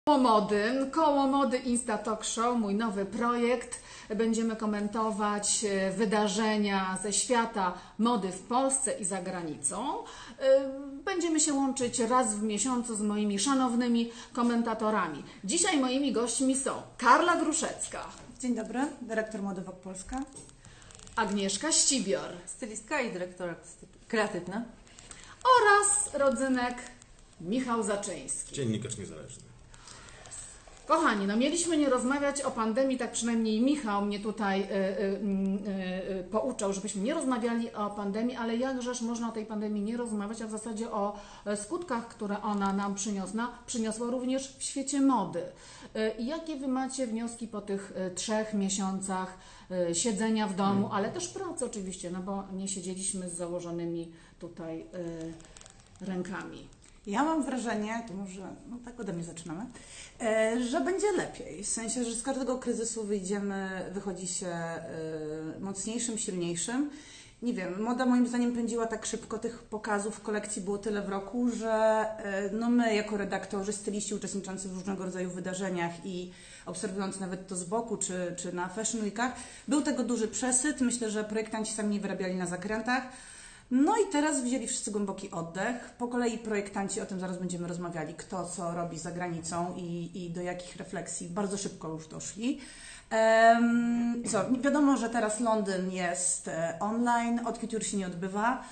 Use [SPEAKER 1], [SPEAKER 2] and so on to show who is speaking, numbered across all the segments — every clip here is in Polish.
[SPEAKER 1] Koło Mody Insta Talk Show, mój nowy projekt. Będziemy komentować wydarzenia ze świata mody w Polsce i za granicą. Będziemy się łączyć raz w miesiącu z moimi szanownymi komentatorami. Dzisiaj moimi gośćmi są Karla Gruszecka.
[SPEAKER 2] Dzień dobry, dyrektor mody Vogue Polska.
[SPEAKER 1] Agnieszka Ścibior.
[SPEAKER 3] Stylistka i dyrektor kreatywna.
[SPEAKER 1] Oraz rodzynek Michał Zaczyński.
[SPEAKER 4] Dziennikarz niezależny.
[SPEAKER 1] Kochani, no mieliśmy nie rozmawiać o pandemii, tak przynajmniej Michał mnie tutaj pouczał, żebyśmy nie rozmawiali o pandemii, ale jakżeż można o tej pandemii nie rozmawiać, a w zasadzie o skutkach, które ona nam przyniosła również w świecie mody. I jakie Wy macie wnioski po tych 3 miesiącach siedzenia w domu, ale też pracy oczywiście, no bo nie siedzieliśmy z założonymi tutaj rękami.
[SPEAKER 2] Ja mam wrażenie, to może tak ode mnie zaczynamy, że będzie lepiej. W sensie, że z każdego kryzysu wychodzi się mocniejszym, silniejszym. Nie wiem, moda moim zdaniem pędziła tak szybko, tych pokazów, kolekcji było tyle w roku, że my jako redaktorzy, styliści uczestniczący w różnego rodzaju wydarzeniach i obserwując nawet to z boku czy na Fashion Weekach, był tego duży przesyt. Myślę, że projektanci sami nie wyrabiali na zakrętach. No i teraz wzięli wszyscy głęboki oddech. Po kolei projektanci, o tym zaraz będziemy rozmawiali, kto co robi za granicą i do jakich refleksji bardzo szybko już doszli. Wiadomo, że teraz Londyn jest online, Haute Couture się nie odbywa.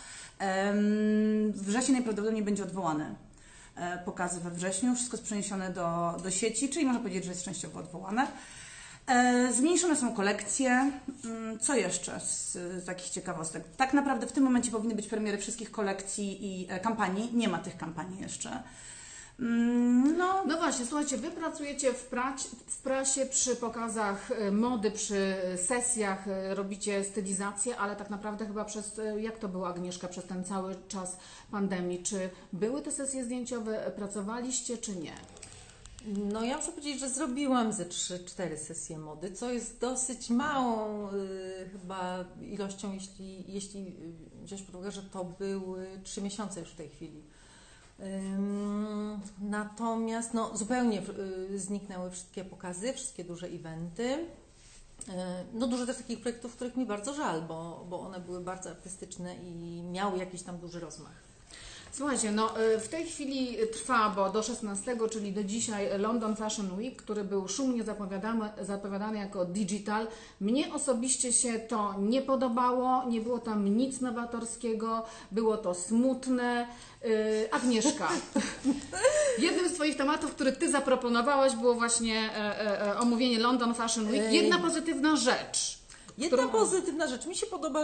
[SPEAKER 2] Wrzesień najprawdopodobniej będzie odwołany. Pokazy we wrześniu, wszystko jest przeniesione do sieci, czyli można powiedzieć, że jest częściowo odwołane. Zmniejszone są kolekcje. Co jeszcze z takich ciekawostek? Tak naprawdę w tym momencie powinny być premiery wszystkich kolekcji i kampanii. Nie ma tych kampanii jeszcze.
[SPEAKER 1] No właśnie, słuchajcie, Wy pracujecie w prasie przy pokazach mody, przy sesjach, robicie stylizację, ale tak naprawdę chyba jak to było, Agnieszka, przez ten cały czas pandemii? Czy były te sesje zdjęciowe, pracowaliście czy nie?
[SPEAKER 3] No ja muszę powiedzieć, że zrobiłam ze 3-4 sesje mody, co jest dosyć małą chyba ilością, jeśli wziąć pod uwagę, że to były 3 miesiące już w tej chwili. Natomiast zupełnie zniknęły wszystkie pokazy, wszystkie duże eventy. Dużo też takich projektów, których mi bardzo żal, bo one były bardzo artystyczne i miały jakiś tam duży rozmach.
[SPEAKER 1] Słuchajcie, w tej chwili trwa, bo do 16, czyli do dzisiaj, London Fashion Week, który był szumnie zapowiadany jako digital. Mnie osobiście się to nie podobało, nie było tam nic nowatorskiego, było to smutne. Agnieszka, jednym z Twoich tematów, który Ty zaproponowałaś, było właśnie omówienie London Fashion Week. Jedna pozytywna rzecz.
[SPEAKER 3] Pozytywna rzecz. Mi się podoba,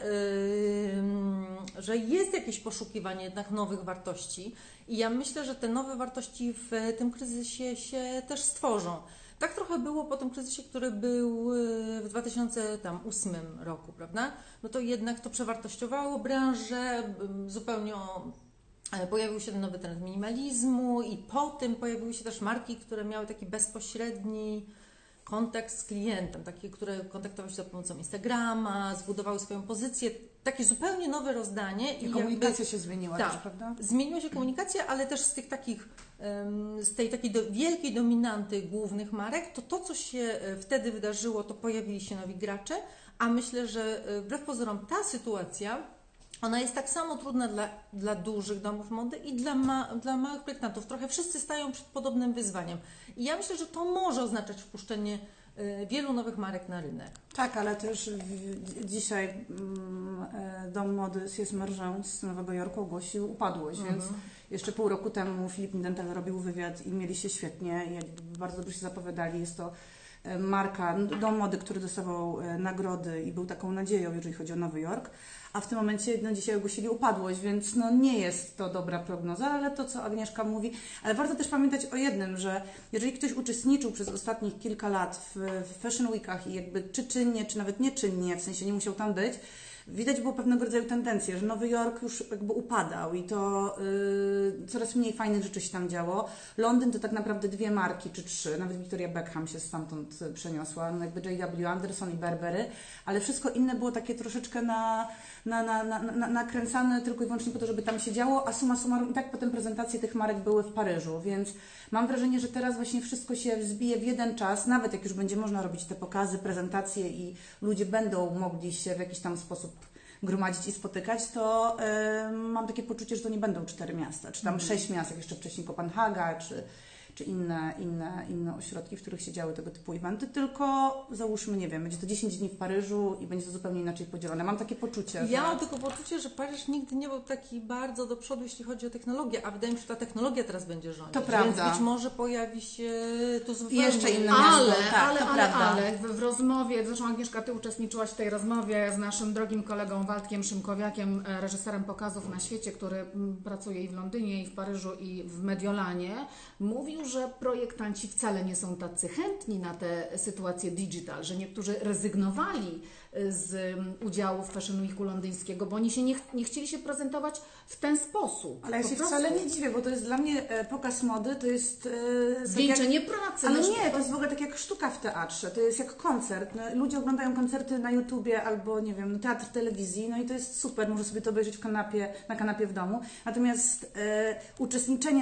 [SPEAKER 3] że jest jakieś poszukiwanie jednak nowych wartości i ja myślę, że te nowe wartości w tym kryzysie się też stworzą. Tak trochę było po tym kryzysie, który był w 2008 roku, prawda? No to jednak to przewartościowało branżę, zupełnie pojawił się ten nowy trend minimalizmu i po tym pojawiły się też marki, które miały taki bezpośredni kontakt z klientem, takie, które kontaktowały się za pomocą Instagrama, zbudowały swoją pozycję, takie zupełnie nowe rozdanie.
[SPEAKER 2] I komunikacja się zmieniła też, prawda?
[SPEAKER 3] Zmieniła się komunikacja, ale też z tych takich, z tej takiej wielkiej dominanty głównych marek, to co się wtedy wydarzyło, to pojawili się nowi gracze, a myślę, że wbrew pozorom ta sytuacja, ona jest tak samo trudna dla dużych domów mody i dla małych projektantów. Trochę wszyscy stają przed podobnym wyzwaniem. I ja myślę, że to może oznaczać wpuszczenie wielu nowych marek na rynek.
[SPEAKER 2] Tak, ale też dzisiaj dom mody Cies Margin z Nowego Jorku ogłosił upadłość, więc jeszcze pół roku temu Filip Dental robił wywiad i mieli się świetnie, jakby bardzo dobrze się zapowiadali. Jest to marka, dom mody, który dostawał nagrody i był taką nadzieją, jeżeli chodzi o Nowy Jork, a w tym momencie dzisiaj ogłosili upadłość, więc nie jest to dobra prognoza, ale to, co Agnieszka mówi, ale warto też pamiętać o jednym, że jeżeli ktoś uczestniczył przez ostatnich kilka lat w Fashion Weekach i jakby czy czynnie, czy nawet nieczynnie, w sensie nie musiał tam być, widać było pewnego rodzaju tendencję, że Nowy Jork już jakby upadał i to coraz mniej fajnych rzeczy się tam działo. Londyn to tak naprawdę 2 marki czy 3, nawet Victoria Beckham się stamtąd przeniosła, no jakby J.W. Anderson i Burberry, ale wszystko inne było takie troszeczkę nakręcane tylko i wyłącznie po to, żeby tam się działo, a summa summarum i tak potem prezentacje tych marek były w Paryżu, więc mam wrażenie, że teraz właśnie wszystko się wzbije w jeden czas, nawet jak już będzie można robić te pokazy, prezentacje i ludzie będą mogli się w jakiś tam sposób gromadzić i spotykać, to mam takie poczucie, że to nie będą 4 miasta, czy tam 6 miast, jak jeszcze wcześniej Kopenhaga, czy inne ośrodki, w których się działy tego typu eventy, tylko załóżmy, nie wiem, będzie to 10 dni w Paryżu i będzie to zupełnie inaczej podzielone. Mam takie poczucie,
[SPEAKER 3] Ja mam tylko poczucie, że Paryż nigdy nie był taki bardzo do przodu, jeśli chodzi o technologię, a wydaje mi się, że ta technologia teraz będzie rządzić.
[SPEAKER 2] To prawda.
[SPEAKER 3] Więc być może pojawi się tu zupełnie...
[SPEAKER 2] I jeszcze inne miasto.
[SPEAKER 1] Ale w rozmowie, zresztą Agnieszka, Ty uczestniczyłaś w tej rozmowie z naszym drogim kolegą Waldkiem Szymkowiakiem, reżyserem pokazów na świecie, który pracuje i w Londynie, i w Paryżu, i w Mediolanie. Mówił, że projektanci wcale nie są tacy chętni na tę sytuację digital, że niektórzy rezygnowali z udziału w Fashion Weeku londyńskiego, bo oni się nie chcieli się prezentować w ten sposób.
[SPEAKER 2] Ale ja się wcale nie dziwię, bo to jest dla mnie pokaz mody, to jest...
[SPEAKER 1] zwieńczenie pracy.
[SPEAKER 2] Ale nie, to jest w ogóle tak jak sztuka w teatrze, to jest jak koncert. No, ludzie oglądają koncerty na YouTubie albo, nie wiem, teatr w telewizji, no i to jest super, może sobie to obejrzeć na kanapie w domu. Natomiast uczestniczenie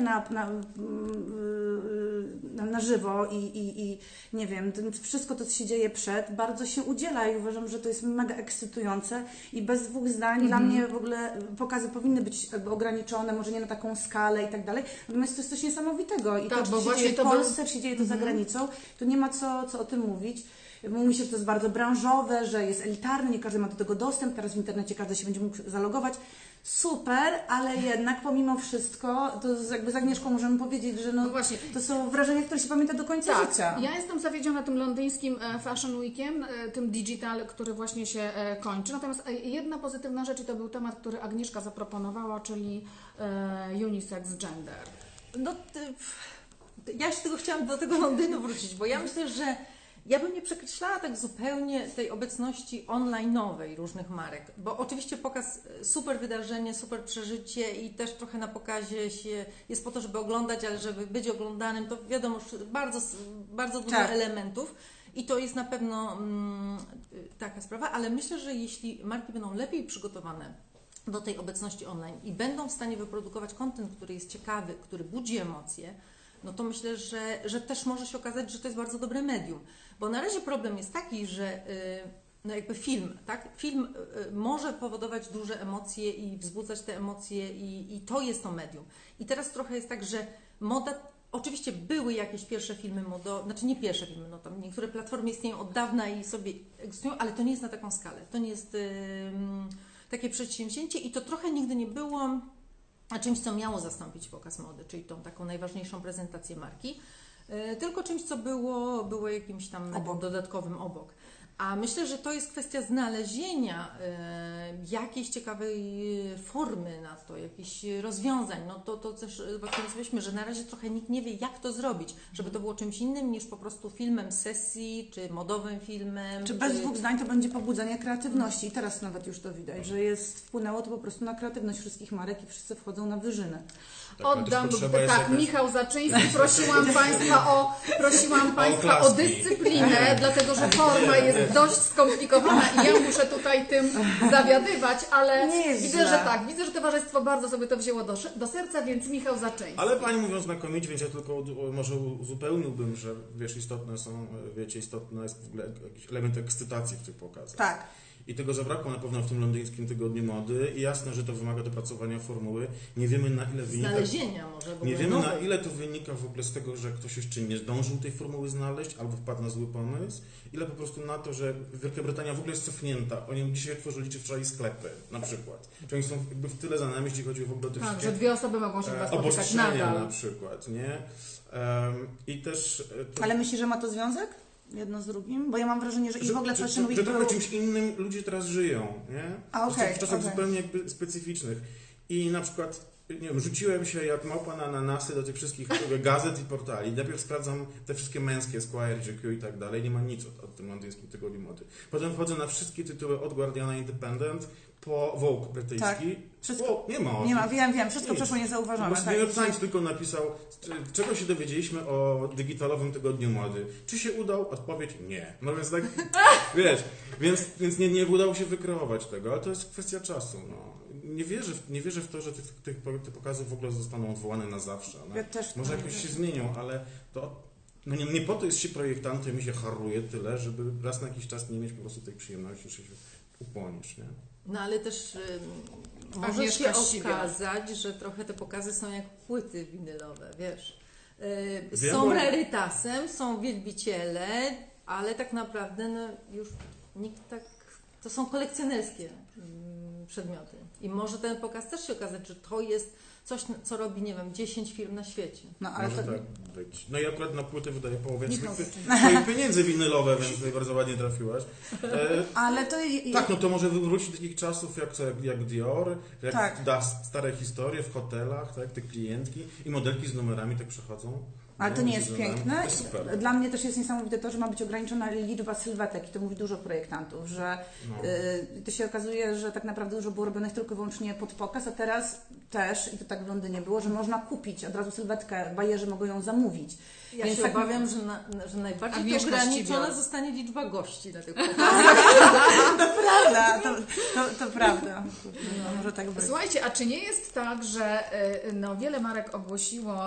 [SPEAKER 2] na żywo i nie wiem, wszystko to, co się dzieje przed, bardzo się udziela i uważam, że to jest mega ekscytujące i bez 2 zdań dla mnie w ogóle pokazy powinny być jakby ograniczone, może nie na taką skalę i tak dalej, natomiast to jest coś niesamowitego i
[SPEAKER 1] tak,
[SPEAKER 2] to,
[SPEAKER 1] bo
[SPEAKER 2] czy się dzieje w
[SPEAKER 1] to
[SPEAKER 2] Polsce, czy się dzieje to za granicą, to nie ma co o tym mówić. Mówi się, że to jest bardzo branżowe, że jest elitarne, nie każdy ma do tego dostęp, teraz w internecie każdy się będzie mógł zalogować. Super, ale jednak pomimo wszystko, to jakby z Agnieszką możemy powiedzieć, że
[SPEAKER 1] No właśnie.
[SPEAKER 2] to są wrażenia, które się pamięta do końca życia.
[SPEAKER 1] Ja jestem zawiedziona tym londyńskim Fashion Weekiem, tym digital, który właśnie się kończy. Natomiast jedna pozytywna rzecz, i to był temat, który Agnieszka zaproponowała, czyli unisex gender.
[SPEAKER 3] No, ja się tylko chciałam do tego Londynu wrócić, bo ja myślę, że ja bym nie przekreślała tak zupełnie tej obecności online'owej różnych marek, bo oczywiście pokaz super wydarzenie, super przeżycie i też trochę na pokazie się jest po to, żeby oglądać, ale żeby być oglądanym, to wiadomo, bardzo dużo elementów i to jest na pewno taka sprawa, ale myślę, że jeśli marki będą lepiej przygotowane do tej obecności online i będą w stanie wyprodukować content, który jest ciekawy, który budzi emocje, no to myślę, że też może się okazać, że to jest bardzo dobre medium. Bo na razie problem jest taki, że no jakby film, tak? Film może powodować duże emocje i wzbudzać te emocje i to jest to medium. I teraz trochę jest tak, że moda, oczywiście były jakieś pierwsze filmy znaczy nie pierwsze filmy, no tam niektóre platformy istnieją od dawna i sobie egzystują, ale to nie jest na taką skalę. To nie jest takie przedsięwzięcie i to trochę nigdy nie było czymś, co miało zastąpić pokaz mody, czyli tą taką najważniejszą prezentację marki, tylko czymś, co było jakimś tam dodatkowym obok. A myślę, że to jest kwestia znalezienia jakiejś ciekawej formy na to, jakichś rozwiązań. No to też właśnie rozmawialiśmy, że na razie trochę nikt nie wie, jak to zrobić, żeby to było czymś innym niż po prostu filmem sesji, czy modowym filmem.
[SPEAKER 2] Czy bez 2 zdań to będzie pobudzenie kreatywności i teraz nawet już to widać, że wpłynęło to po prostu na kreatywność wszystkich marek i wszyscy wchodzą na wyżyny.
[SPEAKER 1] Tak, Michał Zaczyński, prosiłam Państwa o dyscyplinę, dlatego że forma jest dość skomplikowana i ja muszę tutaj tym zawiadywać, ale widzę, że towarzystwo bardzo sobie to wzięło do serca, więc Michał Zaczyński.
[SPEAKER 4] Ale Pani mówią znakomicie, więc ja tylko może uzupełniłbym, że istotny jest w ogóle jakiś element ekscytacji w tych pokazach.
[SPEAKER 2] Tak.
[SPEAKER 4] I tego zabrakło na pewno w tym londyńskim tygodniu mody i jasne, że to wymaga dopracowania formuły. Nie wiemy na ile wynika...
[SPEAKER 3] Znalezienia może.
[SPEAKER 4] Nie wiemy na ile to wynika w ogóle z tego, że ktoś jeszcze nie zdążył tej formuły znaleźć albo wpadł na zły pomysł. Ile po prostu na to, że Wielka Brytania w ogóle jest cofnięta. Oni dzisiaj otworzyli czy wczoraj sklepy na przykład. Czy oni są jakby w tyle za nami, jeśli chodzi w ogóle o te
[SPEAKER 1] wszystkie... że 2 osoby mogą się chyba spotykać nadal.
[SPEAKER 4] na przykład, nie? I też...
[SPEAKER 2] Ale myślisz, że ma to związek? Jedno z drugim? Bo ja mam wrażenie, że i w ogóle Fashion Week
[SPEAKER 4] trochę czymś innym ludzie teraz żyją, nie?
[SPEAKER 2] W czasach
[SPEAKER 4] zupełnie jakby specyficznych. I na przykład nie wiem, rzuciłem się jak małpa na ananasy do tych wszystkich gazet i portali. Najpierw sprawdzam te wszystkie męskie, Esquire, GQ i tak dalej. Nie ma nic o tym londyńskim tygodniu mody. Potem wchodzę na wszystkie tytuły od Guardiana Independent po Vogue brytyjski.
[SPEAKER 2] Tak. Wszystko.
[SPEAKER 4] Nie ma.
[SPEAKER 2] Nie ma, wiem, wszystko
[SPEAKER 4] Nic.
[SPEAKER 2] przeszło niezauważone.
[SPEAKER 4] Bo New York Times tylko napisał, czego się dowiedzieliśmy o digitalowym tygodniu mody. Czy się udał? Odpowiedź nie. No więc tak, wiesz, więc nie udało się wykreować tego, ale to jest kwestia czasu. No. Nie wierzę w to, że te pokazy w ogóle zostaną odwołane na zawsze. No.
[SPEAKER 2] Ja też
[SPEAKER 4] Może jakoś się zmienią, ale to no nie po to jest się projektantem i się haruje tyle, żeby raz na jakiś czas nie mieć po prostu tej przyjemności, że się ukłonisz, nie?
[SPEAKER 3] No ale też może
[SPEAKER 1] Agnieszka
[SPEAKER 3] się
[SPEAKER 1] Ścibiel.
[SPEAKER 3] okazać, że trochę te pokazy są jak płyty winylowe, wiesz.
[SPEAKER 4] Wiem,
[SPEAKER 3] Są
[SPEAKER 4] bo-
[SPEAKER 3] rarytasem, są wielbiciele, ale tak naprawdę no, już nikt tak... To są kolekcjonerskie przedmioty. I może ten pokaz też się okazać, że to jest coś, co robi, nie wiem, 10 firm na świecie.
[SPEAKER 2] No, ale
[SPEAKER 4] Może
[SPEAKER 2] to,
[SPEAKER 4] tak być. No i akurat na płyty wydaję połowę
[SPEAKER 1] Michał
[SPEAKER 4] swoich pieniędzy winylowe, więc tutaj bardzo ładnie trafiłaś.
[SPEAKER 2] ale to
[SPEAKER 4] Tak, no to może wrócić do takich czasów jak Dior, jak
[SPEAKER 2] Tak.
[SPEAKER 4] stare historie w hotelach, tak, te klientki i modelki z numerami tak przechodzą.
[SPEAKER 2] Ale to nie jest
[SPEAKER 4] Modelami.
[SPEAKER 2] piękne.
[SPEAKER 4] To jest super.
[SPEAKER 2] Dla mnie też jest niesamowite to, że ma być ograniczona liczba sylwetek i to mówi dużo projektantów, że
[SPEAKER 4] No.
[SPEAKER 2] to się okazuje, że tak naprawdę dużo było robionych tylko i wyłącznie pod pokaz, a teraz też, i to tak w Londynie było, że można kupić od razu sylwetkę, bajerzy mogą ją zamówić.
[SPEAKER 3] Ja
[SPEAKER 2] Więc
[SPEAKER 3] się
[SPEAKER 2] tak-
[SPEAKER 3] obawiam, że najbardziej
[SPEAKER 1] Agnieszka
[SPEAKER 3] ograniczona
[SPEAKER 1] Ścibiel.
[SPEAKER 3] zostanie liczba gości na tych pokazach.
[SPEAKER 2] To prawda, to prawda. No, może tak być.
[SPEAKER 1] Słuchajcie, a czy nie jest tak, że no, wiele marek ogłosiło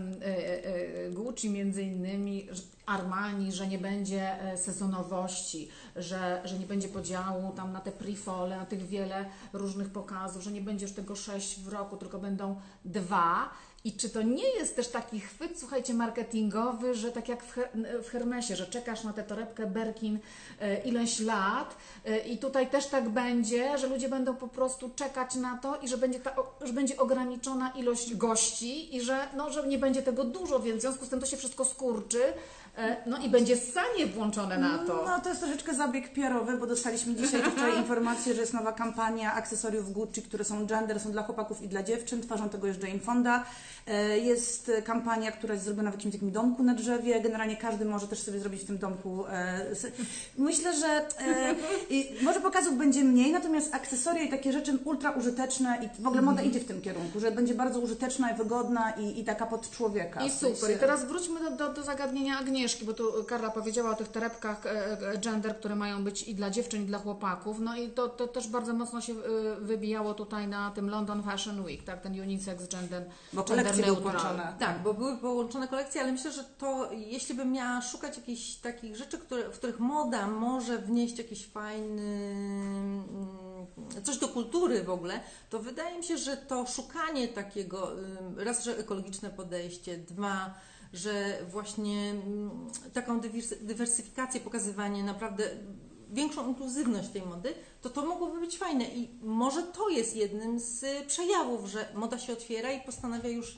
[SPEAKER 1] Gucci między innymi, Armani, że nie będzie sezonowości, że nie będzie podziału tam na te prefole, na tych wiele różnych pokazów, że nie będzie już tego 6 w roku, tylko będą 2. I czy to nie jest też taki chwyt, słuchajcie, marketingowy, że tak jak w Hermesie, że czekasz na tę torebkę Birkin ileś lat i tutaj też tak będzie, że ludzie będą po prostu czekać na to i że będzie ograniczona ilość gości i że nie będzie tego dużo, więc w związku z tym to się wszystko skurczy, no i będzie sanie włączone na to.
[SPEAKER 2] No to jest troszeczkę zabieg PR-owy, bo dostaliśmy dzisiaj czy wczoraj informację, że jest nowa kampania akcesoriów Gucci, które są gender, są dla chłopaków i dla dziewczyn, twarzą tego jest Jane Fonda. Jest kampania, która jest zrobiona w jakimś takim domku na drzewie. Generalnie każdy może też sobie zrobić w tym domku. Myślę, że może pokazów będzie mniej, natomiast akcesoria i takie rzeczy ultra użyteczne i w ogóle moda idzie w tym kierunku, że będzie bardzo użyteczna i wygodna i taka pod człowieka.
[SPEAKER 1] I
[SPEAKER 2] W sensie-
[SPEAKER 1] super. I teraz wróćmy do zagadnienia Agnieszki, bo tu Karla powiedziała o tych torebkach gender, które mają być i dla dziewczyn, i dla chłopaków. No i to też bardzo mocno się wybijało tutaj na tym London Fashion Week, tak? Ten unisex gender.
[SPEAKER 2] Bo kolekcje były
[SPEAKER 1] neutral.
[SPEAKER 2] połączone.
[SPEAKER 3] Tak, bo były połączone kolekcje, ale myślę, że to, jeśli bym miała szukać jakichś takich rzeczy, w których moda może wnieść jakiś fajny, coś do kultury w ogóle, to wydaje mi się, że to szukanie takiego, raz, że ekologiczne podejście, dwa, że właśnie taką dywersyfikację, pokazywanie naprawdę większą inkluzywność tej mody, to mogłoby być fajne i może to jest jednym z przejawów, że moda się otwiera i postanawia już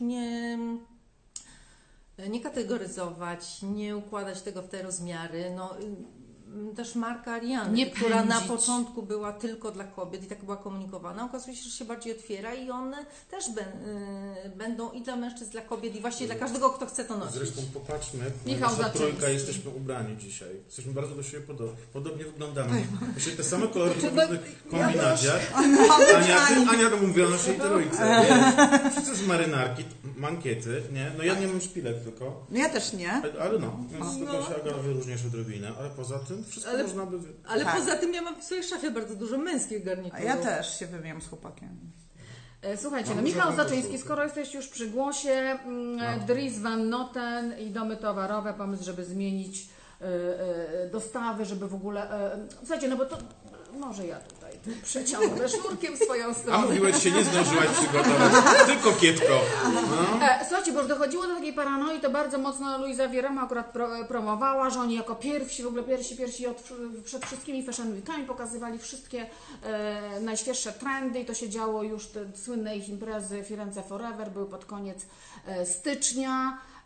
[SPEAKER 3] nie kategoryzować, nie układać tego w te rozmiary. No, też marka Ariany,
[SPEAKER 1] Nie
[SPEAKER 3] która na
[SPEAKER 1] pędzić.
[SPEAKER 3] początku była tylko dla kobiet i tak była komunikowana, okazuje się, że się bardziej otwiera i one też będą i dla mężczyzn, dla kobiet i właściwie dla każdego, kto chce to nosić.
[SPEAKER 4] Zresztą popatrzmy,
[SPEAKER 1] Michał
[SPEAKER 4] nasza
[SPEAKER 1] Zaczyński.
[SPEAKER 4] trójka jesteśmy ubrani dzisiaj. Jesteśmy bardzo do siebie podobnie wyglądamy. Właśnie te same kolory w różnych kombinacjach. Ania to mówiła o naszej trójce. Wszyscy z marynarki, mankiety, nie? No ja nie mam szpilek tylko.
[SPEAKER 2] No ja też nie.
[SPEAKER 4] Ale no, więc tylko się Aga wyróżniasz odrobinę, ale poza tym wszystko
[SPEAKER 3] Ale-
[SPEAKER 4] można by...
[SPEAKER 3] Ale
[SPEAKER 2] Tak.
[SPEAKER 3] poza tym ja mam w swojej szafie bardzo dużo męskich garniturów.
[SPEAKER 2] Ja też się wymieniam z chłopakiem.
[SPEAKER 1] Słuchajcie, no
[SPEAKER 4] Mam
[SPEAKER 1] Michał
[SPEAKER 4] żadnego
[SPEAKER 1] Zaczyński,
[SPEAKER 4] słuchu.
[SPEAKER 1] skoro jesteś już przy głosie,
[SPEAKER 4] No.
[SPEAKER 1] Dries Van Noten i domy towarowe, pomysł, żeby zmienić dostawy, żeby w ogóle... Słuchajcie, no bo to... Może ja tutaj przeciągnę sznurkiem w swoją
[SPEAKER 4] A
[SPEAKER 1] stronę.
[SPEAKER 4] mówiłaś, się nie zdążyłaś przygotować. Ty kokietko. No.
[SPEAKER 1] Słuchajcie, bo już dochodziło do takiej paranoi, to bardzo mocno Luisa Vierema akurat promowała, że oni jako pierwsi, w ogóle pierwsi przed wszystkimi Fashion Weekami pokazywali wszystkie najświeższe trendy i to się działo już, te słynne ich imprezy Firenze Forever były pod koniec stycznia.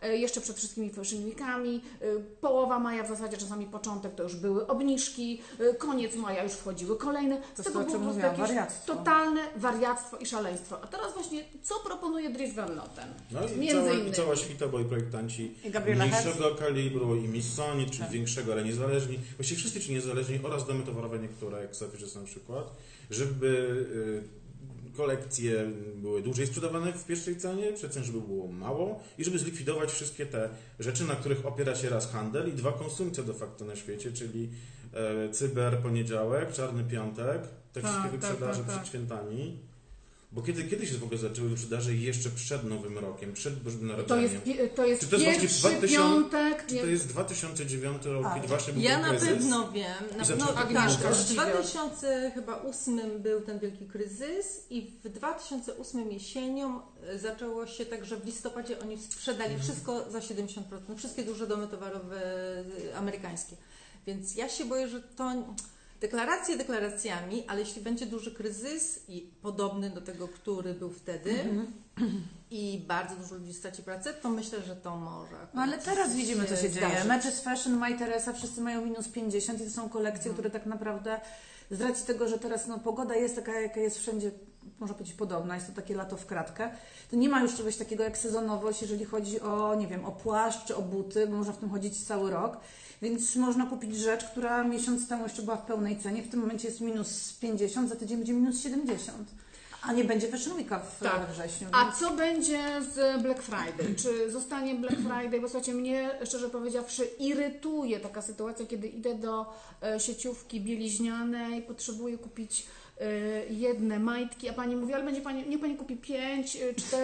[SPEAKER 1] jeszcze przed wszystkimi Fashion Weekami. Połowa maja, w zasadzie czasami początek, to już były obniżki, koniec maja już wchodziły kolejne. Z tego było po prostu jakieś totalne wariactwo i szaleństwo. A teraz właśnie, co proponuje Dries Van Noten?
[SPEAKER 4] No i
[SPEAKER 1] Między innymi.
[SPEAKER 4] cała świta, bo i projektanci
[SPEAKER 2] I Gabriela
[SPEAKER 4] mniejszego kalibru, i Missoni, czy większego, ale niezależni, właściwie wszyscy czy niezależni, oraz domy towarowe niektóre, jak Selfridges na przykład, żeby kolekcje były dłużej sprzedawane w pierwszej cenie, przed żeby było mało i żeby zlikwidować wszystkie te rzeczy, na których opiera się raz handel i dwa konsumpcja de facto na świecie, czyli cyber poniedziałek, czarny piątek, te wszystkie wyprzedaże przed świętami. Bo kiedy się w ogóle zaczęły wyprzedaże jeszcze przed Nowym Rokiem, przed Bożym Narodzeniem?
[SPEAKER 1] To jest pierwszy piątek.
[SPEAKER 4] Czy to jest 2009 rok, kiedy właśnie był
[SPEAKER 3] Ja
[SPEAKER 4] ten
[SPEAKER 3] na
[SPEAKER 4] kryzys?
[SPEAKER 3] pewno wiem.
[SPEAKER 1] Agnieszka,
[SPEAKER 3] W 2008 był ten wielki kryzys i w 2008 jesienią zaczęło się tak, że w listopadzie oni sprzedali wszystko za 70%. Wszystkie duże domy towarowe amerykańskie. Więc ja się boję, że to... Deklaracje deklaracjami, ale jeśli będzie duży kryzys i podobny do tego, który był wtedy i bardzo dużo ludzi straci pracę, to myślę, że to może.
[SPEAKER 2] No ale teraz widzimy, co się dzieje.
[SPEAKER 3] zdarzyć.
[SPEAKER 2] Matches Fashion, My Teresa, wszyscy mają minus 50 i to są kolekcje, które tak naprawdę z racji tego, że teraz pogoda jest taka, jaka jest wszędzie, można powiedzieć, podobna, jest to takie lato w kratkę, to nie ma już czegoś takiego jak sezonowość, jeżeli chodzi o, nie wiem, o płaszcz czy o buty, bo można w tym chodzić cały rok. Więc można kupić rzecz, która miesiąc temu jeszcze była w pełnej cenie, w tym momencie jest minus 50, za tydzień będzie minus 70. A nie będzie Fashion Weeka we wrześniu.
[SPEAKER 1] A co będzie z Black Friday? Czy zostanie Black Friday? Bo słuchajcie, mnie, szczerze powiedziawszy, irytuje taka sytuacja, kiedy idę do sieciówki bieliźnianej, potrzebuję kupić jedne majtki, a pani mówi, ale będzie pani, niech pani kupi 5,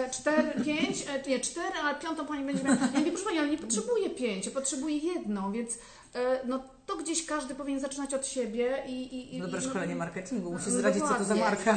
[SPEAKER 1] 4, a piątą pani będzie miała. Ja mówię, proszę pani, ale nie potrzebuję 5, ja potrzebuję jedną, więc no to gdzieś każdy powinien zaczynać od siebie i
[SPEAKER 2] Dobre szkolenie marketingu, musi
[SPEAKER 1] no
[SPEAKER 2] zdradzić, co to za marka.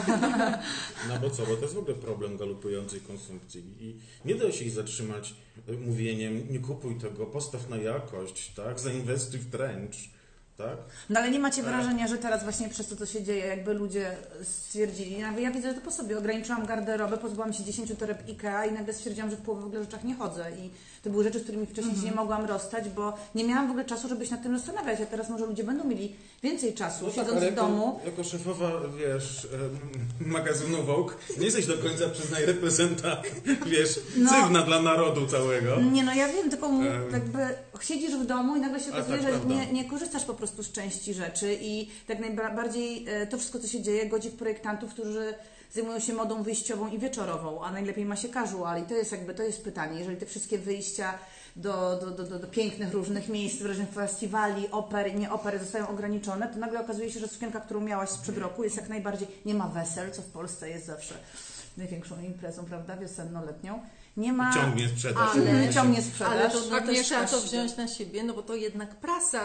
[SPEAKER 4] No bo co, bo to jest w ogóle problem galopującej konsumpcji i nie da się ich zatrzymać mówieniem, nie kupuj tego, postaw na jakość, tak, zainwestuj w trench. Tak?
[SPEAKER 2] No ale nie macie wrażenia, że teraz właśnie przez to, co się dzieje, jakby ludzie stwierdzili, ja widzę to po sobie, ograniczyłam garderobę, pozbyłam się 10 toreb IKEA i nagle stwierdziłam, że w połowie w ogóle rzeczach nie chodzę i to były rzeczy, z którymi wcześniej się nie mogłam rozstać, bo nie miałam w ogóle czasu, żeby się nad tym zastanawiać, a teraz może ludzie będą mieli więcej czasu, siedząc w domu.
[SPEAKER 4] Jako szefowa, wiesz, magazynu Vogue, nie jesteś do końca, przyznaj, reprezentant, wiesz, cywna dla narodu całego.
[SPEAKER 2] Nie, no ja wiem, tylko jakby siedzisz w domu i nagle się okazuje,
[SPEAKER 4] tak,
[SPEAKER 2] że
[SPEAKER 4] prawda.
[SPEAKER 2] nie korzystasz po prostu z części rzeczy i tak najbardziej to wszystko, co się dzieje, godzi w projektantów, którzy zajmują się modą wyjściową i wieczorową, a najlepiej ma się casual i to jest pytanie, jeżeli te wszystkie wyjścia do pięknych różnych miejsc, różnych festiwali, oper i nie opery zostają ograniczone, to nagle okazuje się, że sukienka, którą miałaś sprzed roku jest jak najbardziej, nie ma wesel, co w Polsce jest zawsze największą imprezą, prawda, wiosenno-letnią. Nie ma...
[SPEAKER 4] Ciągnie sprzedaż.
[SPEAKER 2] Ciągnie sprzedaż.
[SPEAKER 3] Ale to też trzeba to wziąć na siebie, no bo to jednak prasa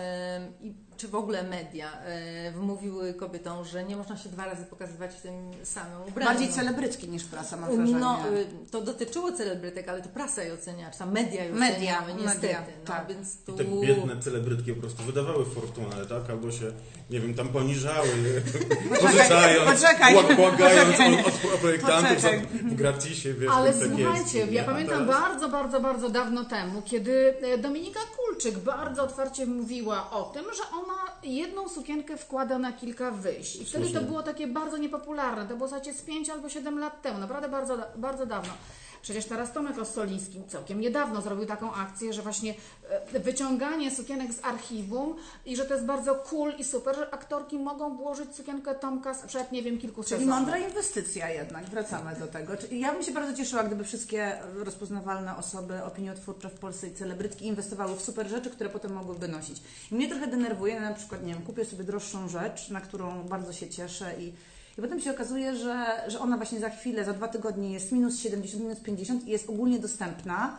[SPEAKER 3] czy w ogóle media wmówiły kobietom, że nie można się 2 razy pokazywać w tym samym ubraniu.
[SPEAKER 2] Bardziej celebrytki niż prasa, mam wrażenie.
[SPEAKER 3] No, to dotyczyło celebrytek, ale to prasa je oceniała, czy tam media je oceniały, niestety.
[SPEAKER 2] Media,
[SPEAKER 3] no,
[SPEAKER 2] tak.
[SPEAKER 3] Więc tu...
[SPEAKER 4] I te biedne celebrytki po prostu wydawały fortunę, tak? Albo się, nie wiem, tam poniżały, pożyczając, błagając od projektantów w gratisie, wiesz,
[SPEAKER 1] Ale
[SPEAKER 4] takie
[SPEAKER 1] słuchajcie,
[SPEAKER 4] jest.
[SPEAKER 1] ja pamiętam bardzo dawno temu, kiedy Dominika Kulczyk bardzo otwarcie mówiła o tym, że ona jedną sukienkę wkłada na kilka wyjść. I wtedy to było takie bardzo niepopularne. To było słuchajcie z 5 albo 7 lat temu, naprawdę bardzo dawno. Przecież teraz Tomek Ostoliński całkiem niedawno zrobił taką akcję, że właśnie wyciąganie sukienek z archiwum i że to jest bardzo cool i super, że aktorki mogą włożyć sukienkę Tomka sprzed, nie wiem, kilku
[SPEAKER 2] Czyli
[SPEAKER 1] sezonów.
[SPEAKER 2] mądra inwestycja jednak, wracamy do tego. Ja bym się bardzo cieszyła, gdyby wszystkie rozpoznawalne osoby opiniotwórcze w Polsce i celebrytki inwestowały w super rzeczy, które potem mogłyby nosić. I mnie trochę denerwuje, na przykład, nie wiem, kupię sobie droższą rzecz, na którą bardzo się cieszę i potem się okazuje, że ona właśnie za chwilę, za 2 tygodnie jest minus 70, minus 50 i jest ogólnie dostępna.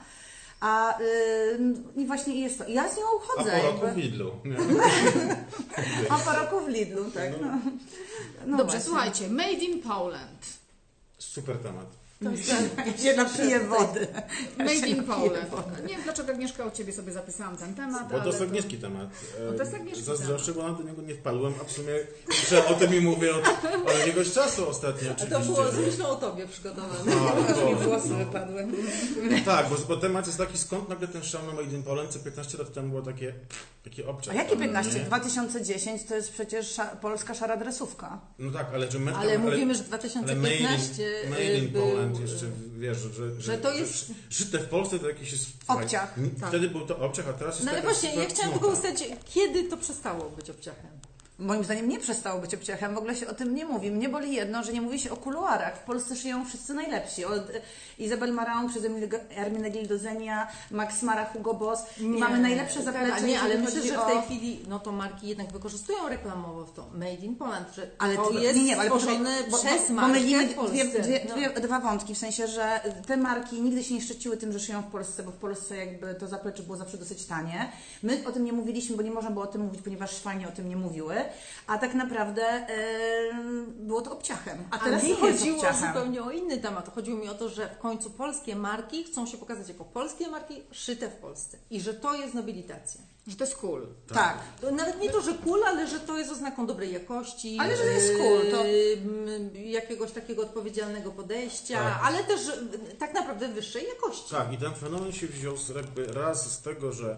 [SPEAKER 2] I właśnie jest to. Ja z nią chodzę.
[SPEAKER 4] A po roku w Lidlu.
[SPEAKER 2] A po roku w Lidlu, tak. No
[SPEAKER 1] Dobrze,
[SPEAKER 2] właśnie.
[SPEAKER 1] słuchajcie, Made in Poland.
[SPEAKER 4] Super temat.
[SPEAKER 3] To jest
[SPEAKER 2] Ja się napiję wody.
[SPEAKER 1] Made in
[SPEAKER 2] napiję
[SPEAKER 1] Poland.
[SPEAKER 2] wody.
[SPEAKER 1] Nie wiem dlaczego Agnieszka od Ciebie sobie zapisałam ten temat,
[SPEAKER 4] Bo to jest
[SPEAKER 1] ale
[SPEAKER 4] Agnieszki temat.
[SPEAKER 1] No to jest Agnieszki
[SPEAKER 4] Zazdroszczę, bo na do niego nie wpadłem, a w sumie że o tym mi mówię od jakiegoś czasu ostatnio
[SPEAKER 3] A
[SPEAKER 4] oczywiście.
[SPEAKER 3] to było z myślą o tobie przygotowane.
[SPEAKER 4] A,
[SPEAKER 2] Mi
[SPEAKER 4] bo-
[SPEAKER 2] włosy wypadły.
[SPEAKER 4] Tak, bo temat jest taki, skąd nagle ten szał na Made in Poland, co 15 lat temu było takie obciach.
[SPEAKER 2] A jakie
[SPEAKER 4] trochę,
[SPEAKER 2] 15?
[SPEAKER 4] nie?
[SPEAKER 2] 2010 to jest przecież polska szara dresówka.
[SPEAKER 4] No tak, ale że my,
[SPEAKER 3] Ale mówimy, że
[SPEAKER 4] ale
[SPEAKER 3] 2015
[SPEAKER 4] Made in
[SPEAKER 3] był...
[SPEAKER 4] Poland jeszcze, wiesz,
[SPEAKER 3] że to jest-
[SPEAKER 4] żyte w Polsce to jakiś jest...
[SPEAKER 2] Obciach.
[SPEAKER 4] Wtedy był to obciach, a teraz jest
[SPEAKER 3] No ale
[SPEAKER 4] taka
[SPEAKER 3] właśnie, ja
[SPEAKER 4] super
[SPEAKER 3] chciałam
[SPEAKER 4] cnota.
[SPEAKER 3] tylko ustalić, kiedy to przestało być obciachem?
[SPEAKER 2] Moim zdaniem nie przestało być obciachem, w ogóle się o tym nie mówi. Mnie boli jedno, że nie mówi się o kuluarach. W Polsce szyją wszyscy najlepsi. Od Izabel Marant przez Erminę Gildozenia, Max Mara, Hugo Boss. I mamy najlepsze zaplecze.
[SPEAKER 3] Nie, ale
[SPEAKER 2] jeżeli
[SPEAKER 3] myślę,
[SPEAKER 2] chodzi
[SPEAKER 3] że w
[SPEAKER 2] o-
[SPEAKER 3] tej chwili no to marki jednak wykorzystują reklamowo w to Made in Poland, że
[SPEAKER 2] Ale
[SPEAKER 3] to
[SPEAKER 2] to-
[SPEAKER 3] jest
[SPEAKER 2] ale
[SPEAKER 3] stworzone
[SPEAKER 2] poczekaj,
[SPEAKER 3] przez
[SPEAKER 2] bo
[SPEAKER 3] markę
[SPEAKER 2] mylimy
[SPEAKER 3] w Polsce.
[SPEAKER 2] dwa wątki, w sensie, że te marki nigdy się nie szczyciły tym, że szyją w Polsce, bo w Polsce jakby to zaplecze było zawsze dosyć tanie. My o tym nie mówiliśmy, bo nie można było o tym mówić, ponieważ Szwanie o tym nie mówiły, a tak naprawdę było to obciachem. A teraz
[SPEAKER 3] mi
[SPEAKER 2] nie jest
[SPEAKER 3] chodziło
[SPEAKER 2] obciachem.
[SPEAKER 3] zupełnie o inny temat. Chodziło mi o to, że w końcu polskie marki chcą się pokazać jako polskie marki szyte w Polsce i że to jest nobilitacja.
[SPEAKER 1] że to jest cool.
[SPEAKER 2] Tak.
[SPEAKER 3] To nawet nie to, że cool, ale że to jest oznaką dobrej jakości.
[SPEAKER 2] Ale że to jest cool, to-
[SPEAKER 3] Jakiegoś takiego odpowiedzialnego podejścia,
[SPEAKER 4] Tak.
[SPEAKER 3] ale też tak naprawdę wyższej jakości.
[SPEAKER 4] Tak, i ten fenomen się wziął jakby raz z tego, że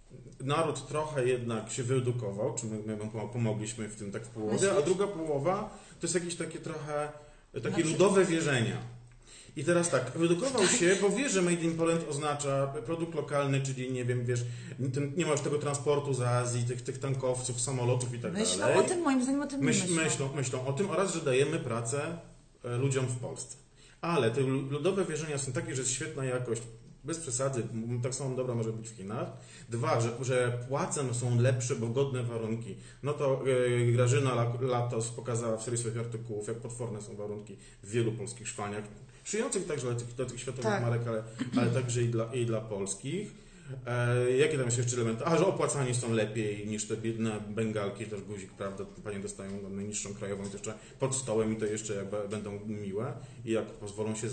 [SPEAKER 4] naród trochę jednak się wyedukował, czy my pomogliśmy w tym tak w połowie, a druga połowa to jest jakieś takie trochę takie ludowe wierzenia. I teraz tak, wyedukował się, bo wie, że Made in Poland oznacza produkt lokalny, czyli nie wiem, wiesz, nie ma już tego transportu z Azji, tych tankowców, samolotów i tak
[SPEAKER 2] Myślą
[SPEAKER 4] dalej.
[SPEAKER 2] o tym, moim zdaniem o tym nie myślą.
[SPEAKER 4] Myślą o tym oraz, że dajemy pracę ludziom w Polsce. Ale te ludowe wierzenia są takie, że jest świetna jakość, bez przesady, tak samo dobra może być w Chinach. Dwa, że płace są lepsze, bo godne warunki. No to Grażyna Latos pokazała w serii swoich artykułów, jak potworne są warunki w wielu polskich szwalniach, szyjących także do tych światowych
[SPEAKER 2] Tak.
[SPEAKER 4] marek, ale także i dla polskich. Jakie tam jest jeszcze elementy? A, że opłacani są lepiej niż te biedne Bengalki, też guzik, prawda? Panie dostają najniższą krajową i to jeszcze pod stołem i to jeszcze jakby będą miłe i jak pozwolą się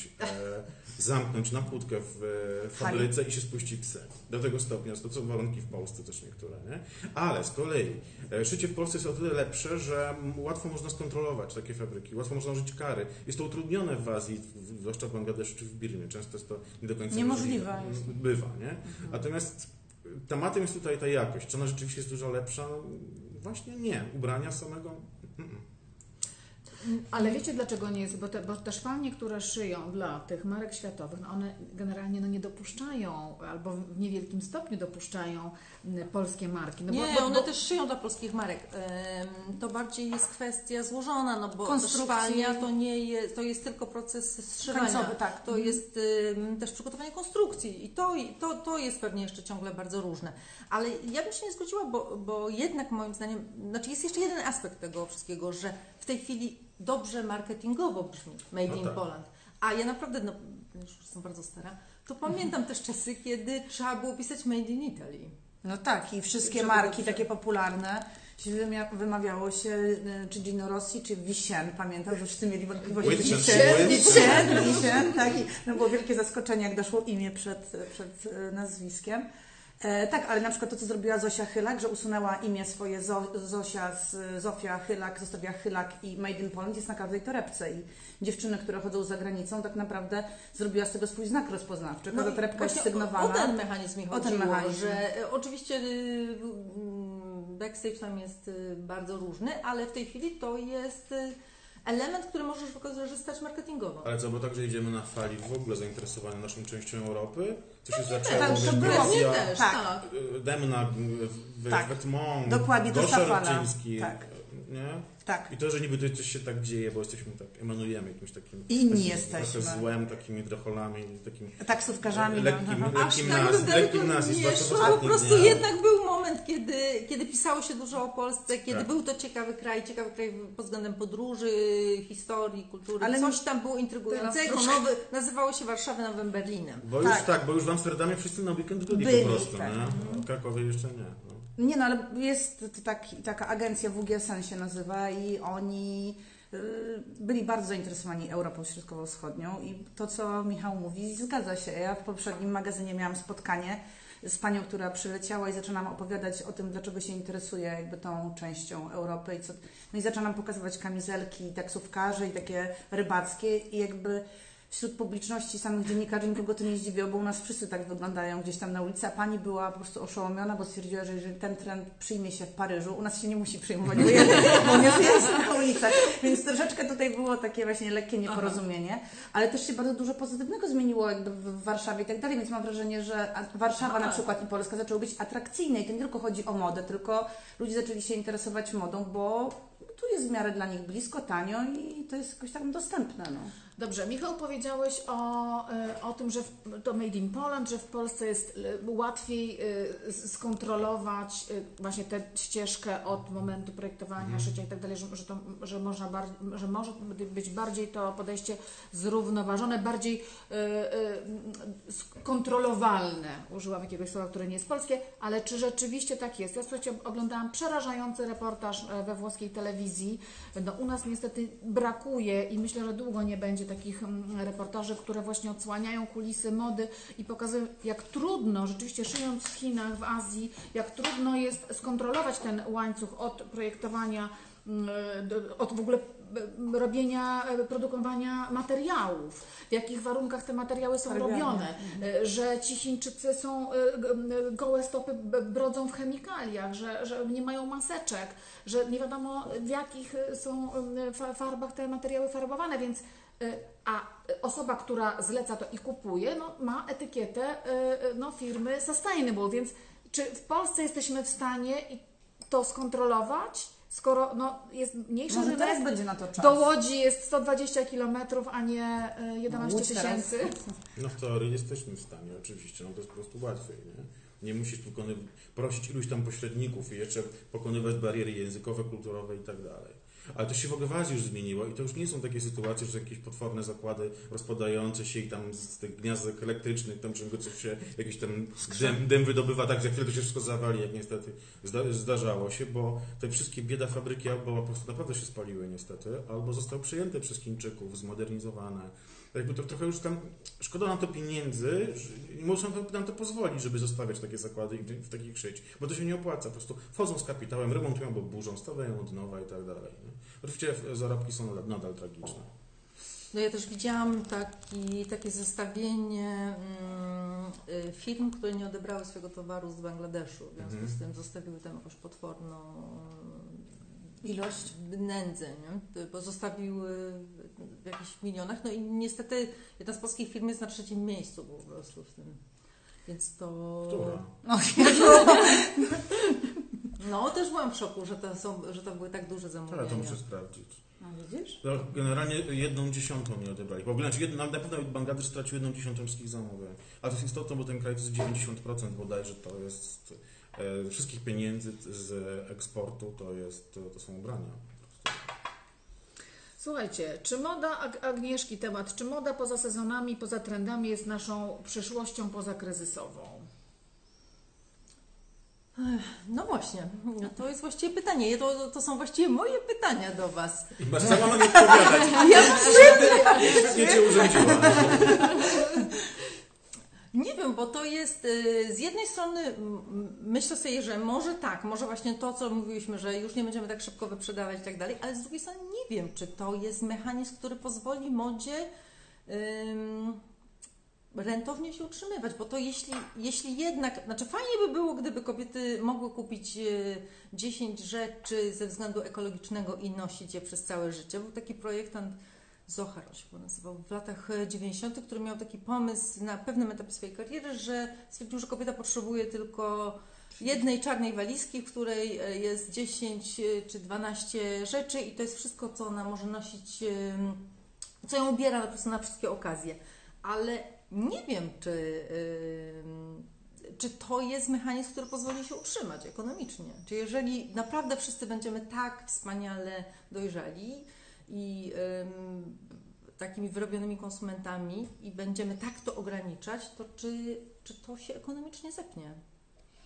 [SPEAKER 4] zamknąć na kłódkę w fabryce i się spuści psy. Do tego stopnia, to są warunki w Polsce też niektóre, nie? Ale z kolei szycie w Polsce jest o tyle lepsze, że łatwo można skontrolować takie fabryki, łatwo można użyć kary. Jest to utrudnione w Azji, zwłaszcza w Bangladeszu czy w Birmie. Często jest to nie do końca
[SPEAKER 2] Niemożliwe
[SPEAKER 4] możliwe.
[SPEAKER 2] jest.
[SPEAKER 4] Bywa, nie? Natomiast tematem jest tutaj ta jakość. Czy ona rzeczywiście jest dużo lepsza? No, właśnie nie. Ubrania samego...
[SPEAKER 1] Ale wiecie dlaczego nie jest? Bo te szwalnie, które szyją dla tych marek światowych, no one generalnie nie dopuszczają, albo w niewielkim stopniu dopuszczają polskie marki. No
[SPEAKER 3] Nie, one też szyją dla polskich marek. To bardziej jest kwestia złożona, no bo
[SPEAKER 2] Konstrukcji.
[SPEAKER 3] szwalnia to nie jest, to jest tylko proces zszywania.
[SPEAKER 2] Końcowy, tak.
[SPEAKER 3] To jest też przygotowanie konstrukcji i to jest pewnie jeszcze ciągle bardzo różne. Ale ja bym się nie zgodziła, bo jednak moim zdaniem, znaczy jest jeszcze jeden aspekt tego wszystkiego, że w tej chwili dobrze marketingowo brzmi Made in
[SPEAKER 4] tak.
[SPEAKER 3] Poland. A ja naprawdę, no już jestem bardzo stara, to pamiętam też czasy, kiedy trzeba było pisać Made in Italy.
[SPEAKER 2] No tak, i wszystkie
[SPEAKER 3] Żeby
[SPEAKER 2] marki
[SPEAKER 3] dobrze.
[SPEAKER 2] takie popularne się wymawiało się, czy Gino Rossi, czy Vicen, pamiętam, że wszyscy mieli wątpliwości. Vicen, tak. I no było wielkie zaskoczenie, jak doszło imię przed nazwiskiem. Tak, ale na przykład to, co zrobiła Zosia Chylak, że usunęła imię swoje Zofia Chylak, zostawiła Chylak i Made in Poland, jest na każdej torebce i dziewczyny, które chodzą za granicą, tak naprawdę zrobiła z tego swój znak rozpoznawczy. Każda torebka jest
[SPEAKER 3] właśnie
[SPEAKER 2] sygnowana.
[SPEAKER 3] O ten mechanizm mi chodziło,
[SPEAKER 2] mechanizm.
[SPEAKER 3] że oczywiście backstage tam jest bardzo różny, ale w tej chwili to jest element, który możesz wykorzystać marketingowo.
[SPEAKER 4] Ale co, bo także idziemy na fali w ogóle zainteresowania naszą częścią Europy? Co się zaczęło?
[SPEAKER 2] tak, to było.
[SPEAKER 4] Grecja,
[SPEAKER 3] też,
[SPEAKER 2] tak.
[SPEAKER 3] tak.
[SPEAKER 4] Demna,
[SPEAKER 2] Tak.
[SPEAKER 4] Wetmont,
[SPEAKER 2] Dokładnie, to jest ta fala.
[SPEAKER 4] Goszcz-Rybczyński,
[SPEAKER 2] Tak.
[SPEAKER 4] nie?
[SPEAKER 2] Tak.
[SPEAKER 4] I to, że niby to coś się tak dzieje, bo jesteśmy tak, emanujemy jakimś takim...
[SPEAKER 2] Inni
[SPEAKER 4] takim
[SPEAKER 2] jesteśmy.
[SPEAKER 4] Trochę złem, takimi drocholami, takimi...
[SPEAKER 2] Taksówkarzami.
[SPEAKER 4] Lekkim,
[SPEAKER 2] no.
[SPEAKER 3] Aż
[SPEAKER 4] lekkim,
[SPEAKER 3] tak bym daleko
[SPEAKER 4] lekkim nas,
[SPEAKER 3] nie
[SPEAKER 4] zwłaszcza w
[SPEAKER 3] szła, po
[SPEAKER 4] ostatnich
[SPEAKER 3] prostu
[SPEAKER 4] dniach.
[SPEAKER 3] jednak był moment, kiedy pisało się dużo o Polsce, kiedy
[SPEAKER 4] Tak.
[SPEAKER 3] był to ciekawy kraj pod względem podróży, historii, kultury,
[SPEAKER 2] Ale
[SPEAKER 3] coś tam było intrygującego,
[SPEAKER 2] teraz
[SPEAKER 3] nazywało się Warszawa nowym Berlinem.
[SPEAKER 4] Bo już w Amsterdamie wszyscy na weekend byli
[SPEAKER 2] Byli,
[SPEAKER 4] po prostu,
[SPEAKER 2] tak.
[SPEAKER 4] nie? W Krakowie jeszcze nie. No.
[SPEAKER 2] Nie no, ale jest taka agencja WGSN się nazywa i oni byli bardzo zainteresowani Europą Środkowo-Wschodnią i to, co Michał mówi, zgadza się. Ja w poprzednim magazynie miałam spotkanie z panią, która przyleciała i zaczęła nam opowiadać o tym, dlaczego się interesuje jakby tą częścią Europy i co. No i zaczęła nam pokazywać kamizelki taksówkarze i takie rybackie i jakby wśród publiczności, samych dziennikarzy nikogo to nie zdziwiło, bo u nas wszyscy tak wyglądają gdzieś tam na ulicy, a pani była po prostu oszołomiona, bo stwierdziła, że jeżeli ten trend przyjmie się w Paryżu, u nas się nie musi przyjmować, bo on już jest na ulicach, więc troszeczkę tutaj było takie właśnie lekkie nieporozumienie, ale też się bardzo dużo pozytywnego zmieniło jakby w Warszawie i tak dalej, więc mam wrażenie, że Warszawa na przykład i Polska zaczęły być atrakcyjne i to nie tylko chodzi o modę, tylko ludzie zaczęli się interesować modą, bo tu jest w miarę dla nich blisko, tanio i to jest jakoś tak dostępne. No.
[SPEAKER 1] Dobrze, Michał, powiedziałeś o tym, że to Made in Poland, że w Polsce jest łatwiej skontrolować właśnie tę ścieżkę od momentu projektowania, szycia i tak dalej, że może być bardziej to podejście zrównoważone, bardziej skontrolowalne. Użyłam jakiegoś słowa, które nie jest polskie, ale czy rzeczywiście tak jest? Ja słuchajcie, oglądałam przerażający reportaż we włoskiej telewizji. No, u nas niestety brakuje i myślę, że długo nie będzie takich reportaży, które właśnie odsłaniają kulisy mody i pokazują, jak trudno, rzeczywiście szyjąc w Chinach, w Azji, jak trudno jest skontrolować ten łańcuch od projektowania, od w ogóle robienia, produkowania materiałów, w jakich warunkach te materiały są robione, że ci Chińczycy są gołe stopy brodzą w chemikaliach, że nie mają maseczek, że nie wiadomo w jakich są farbach te materiały farbowane, więc a osoba, która zleca to i kupuje, no, ma etykietę firmy sustainable, więc czy w Polsce jesteśmy w stanie to skontrolować? Skoro jest mniejszy
[SPEAKER 2] Może
[SPEAKER 1] rynek,
[SPEAKER 2] teraz będzie na to czas.
[SPEAKER 1] do Łodzi jest 120 km, a nie 11 tysięcy.
[SPEAKER 4] No w teorii jesteśmy w stanie, oczywiście, no to jest po prostu łatwiej, nie? Nie musisz prosić iluś tam pośredników i jeszcze pokonywać bariery językowe, kulturowe i tak dalej. Ale to się w ogóle w Azji już zmieniło i to już nie są takie sytuacje, że jakieś potworne zakłady rozpadające się i tam z tych gniazdek elektrycznych, tam czego coś się, jakiś tam dym wydobywa, tak, za chwilę to się wszystko zawali, jak niestety zdarzało się, bo te wszystkie bieda fabryki albo po prostu naprawdę się spaliły niestety, albo zostały przejęte przez Chińczyków, zmodernizowane. Jakby to trochę już tam, szkoda nam to pieniędzy i muszą nam to pozwolić, żeby zostawiać takie zakłady i w takich szyć, bo to się nie opłaca, po prostu wchodzą z kapitałem, remontują, bo burzą, stawiają od nowa i tak dalej. Nie? Oczywiście zarobki są nadal tragiczne.
[SPEAKER 3] No ja też widziałam takie zestawienie firm, które nie odebrały swojego towaru z Bangladeszu, w związku z tym zostawiły tam jakąś potworną ilość nędzy, nie? Bo zostawiły w jakichś milionach. No i niestety jedna z polskich firm jest na 3. miejscu po prostu w tym. Więc to...
[SPEAKER 4] Która?
[SPEAKER 3] No też byłam w szoku, że to były tak duże zamówienia.
[SPEAKER 4] Ale to muszę sprawdzić.
[SPEAKER 2] No widzisz?
[SPEAKER 4] To generalnie 1/10 nie odebrali. W ogóle na pewno Bangladesz stracił 1/10 wszystkich zamówień. A to jest istotne, bo ten kraj to jest 90% bodajże to jest wszystkich pieniędzy z eksportu to są ubrania.
[SPEAKER 1] Słuchajcie, czy moda, Agnieszki temat, czy moda poza sezonami, poza trendami jest naszą przyszłością pozakryzysową?
[SPEAKER 3] No właśnie, to jest właściwie pytanie. To są właściwie moje pytania do Was.
[SPEAKER 4] I masz sama na nie odpowiadać. Świetnie Cię urządziła.
[SPEAKER 3] Nie wiem, bo to jest z jednej strony myślę sobie, że może tak, może właśnie to, co mówiliśmy, że już nie będziemy tak szybko wyprzedawać i tak dalej, ale z drugiej strony nie wiem, czy to jest mechanizm, który pozwoli modzie rentownie się utrzymywać, bo to jeśli jednak, znaczy fajnie by było, gdyby kobiety mogły kupić 10 rzeczy ze względu ekologicznego i nosić je przez całe życie. Był taki projektant Zohar, on się nazywał, w latach 90., który miał taki pomysł na pewnym etapie swojej kariery, że stwierdził, że kobieta potrzebuje tylko jednej czarnej walizki, w której jest 10 czy 12 rzeczy i to jest wszystko, co ona może nosić, co ją ubiera po prostu na wszystkie okazje. Ale nie wiem, czy to jest mechanizm, który pozwoli się utrzymać ekonomicznie. Czy jeżeli naprawdę wszyscy będziemy tak wspaniale dojrzeli i takimi wyrobionymi konsumentami i będziemy tak to ograniczać, to czy to się ekonomicznie zepnie?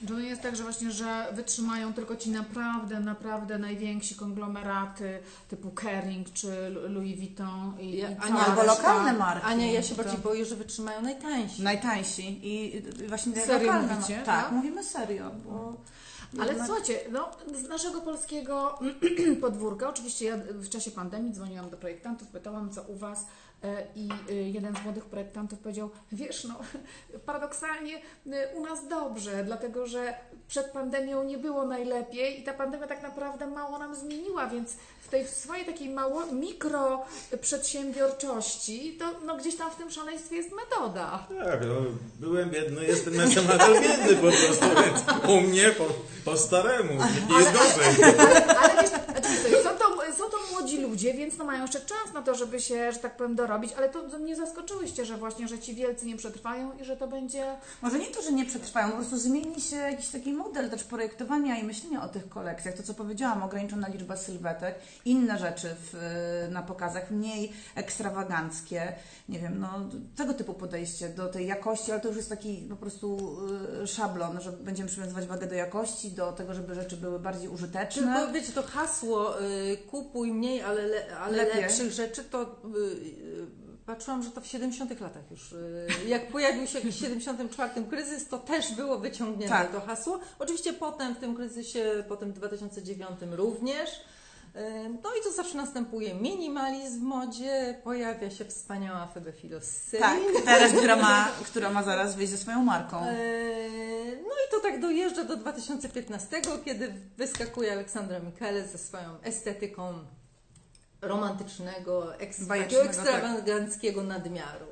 [SPEAKER 1] To nie jest tak, że właśnie, że wytrzymają tylko ci naprawdę najwięksi konglomeraty typu Kering czy Louis Vuitton i cała
[SPEAKER 2] Albo
[SPEAKER 1] reszta.
[SPEAKER 2] lokalne marki.
[SPEAKER 3] Ania, ja się
[SPEAKER 2] To-
[SPEAKER 3] bardziej boję, że wytrzymają najtańsi.
[SPEAKER 2] Najtańsi i właśnie te
[SPEAKER 1] Serio
[SPEAKER 2] lokalne
[SPEAKER 1] mówicie,
[SPEAKER 2] Tak,
[SPEAKER 1] tak?
[SPEAKER 2] mówimy serio, bo...
[SPEAKER 1] Ale
[SPEAKER 2] jednak-
[SPEAKER 1] słuchajcie, no, z naszego polskiego podwórka, oczywiście ja w czasie pandemii dzwoniłam do projektantów, pytałam co u Was i jeden z młodych projektantów powiedział, wiesz no, paradoksalnie u nas dobrze, dlatego że przed pandemią nie było najlepiej i ta pandemia tak naprawdę mało nam zmieniła, więc w tej swojej takiej mikro przedsiębiorczości, to no, gdzieś tam w tym szaleństwie jest metoda.
[SPEAKER 4] Tak, no, byłem biedny, jestem nadal biedny po prostu, więc u mnie po staremu, nie jest gorzej.
[SPEAKER 1] Ale wiesz, znaczy, są to młodzi ludzie, więc no mają jeszcze czas na to, żeby się, że tak powiem, dorobić, ale to mnie zaskoczyłyście, że właśnie, że ci wielcy nie przetrwają i że to będzie...
[SPEAKER 2] Może nie to, że nie przetrwają, po prostu zmieni się jakiś taki model też projektowania i myślenia o tych kolekcjach. To, co powiedziałam, ograniczona liczba sylwetek, inne rzeczy na pokazach, mniej ekstrawaganckie, nie wiem, no tego typu podejście do tej jakości, ale to już jest taki po prostu szablon, że będziemy przywiązywać wagę do jakości, do tego, żeby rzeczy były bardziej użyteczne.
[SPEAKER 3] Tylko wiecie, to hasło kupuj mniej, ale
[SPEAKER 2] Lepiej.
[SPEAKER 3] lepszych rzeczy, to patrzyłam, że to w 70 latach już. Jak pojawił się jakiś 74 kryzys, to też było wyciągnięte
[SPEAKER 2] Tak.
[SPEAKER 3] to hasło. Oczywiście potem w tym kryzysie, potem w 2009 również. No i to zawsze następuje minimalizm w modzie, pojawia się wspaniała Phoebe Philo-Celine.
[SPEAKER 2] Tak, teraz, która ma zaraz wyjść ze swoją marką.
[SPEAKER 3] No i to tak dojeżdża do 2015, kiedy wyskakuje Aleksandra Michele ze swoją estetyką romantycznego, takiego
[SPEAKER 2] Bajecznego,
[SPEAKER 3] ekstrawaganckiego nadmiaru.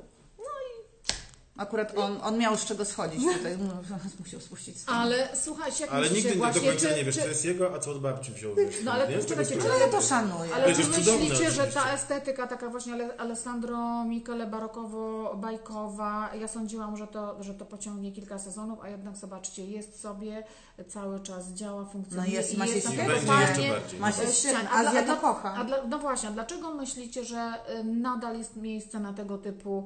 [SPEAKER 2] Akurat on miał z czego schodzić tutaj, musiał spuścić stronę.
[SPEAKER 1] Ale słuchajcie, jak
[SPEAKER 4] Ale
[SPEAKER 1] myślicie
[SPEAKER 4] nigdy do
[SPEAKER 1] właśnie,
[SPEAKER 4] końca nie wiesz, co jest jego, a co od babci wziął. Wiesz,
[SPEAKER 1] No ale
[SPEAKER 4] nie?
[SPEAKER 1] poczekajcie,
[SPEAKER 4] Tego
[SPEAKER 1] czy
[SPEAKER 2] Ale ja to szanuję.
[SPEAKER 1] Ale
[SPEAKER 4] To
[SPEAKER 1] czy
[SPEAKER 4] jest cudowne
[SPEAKER 1] myślicie, że
[SPEAKER 4] oczywiście.
[SPEAKER 1] ta estetyka taka właśnie Alessandro Michele barokowo-bajkowa, ja sądziłam, że to pociągnie kilka sezonów, a jednak zobaczcie, jest sobie, cały czas działa, funkcjonuje
[SPEAKER 2] jest,
[SPEAKER 1] i
[SPEAKER 2] ma się
[SPEAKER 1] jest
[SPEAKER 2] świetnie.
[SPEAKER 1] takie
[SPEAKER 4] Będzie
[SPEAKER 1] fajnie,
[SPEAKER 4] jeszcze bardziej.
[SPEAKER 2] Ma się
[SPEAKER 1] ścian.
[SPEAKER 2] świetnie. Azja to kocha.
[SPEAKER 1] No właśnie, a dlaczego myślicie, że nadal jest miejsce na tego typu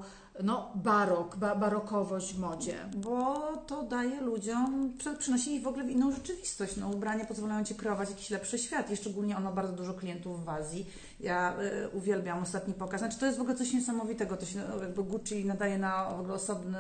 [SPEAKER 1] barokowość w modzie?
[SPEAKER 2] Bo to daje ludziom, przynosi ich w ogóle w inną rzeczywistość. No, ubrania pozwalają Ci kreować jakiś lepszy świat i szczególnie on ma bardzo dużo klientów w Azji. Ja uwielbiam ostatni pokaz. Znaczy, to jest w ogóle coś niesamowitego. To się jakby Gucci nadaje na w ogóle osobny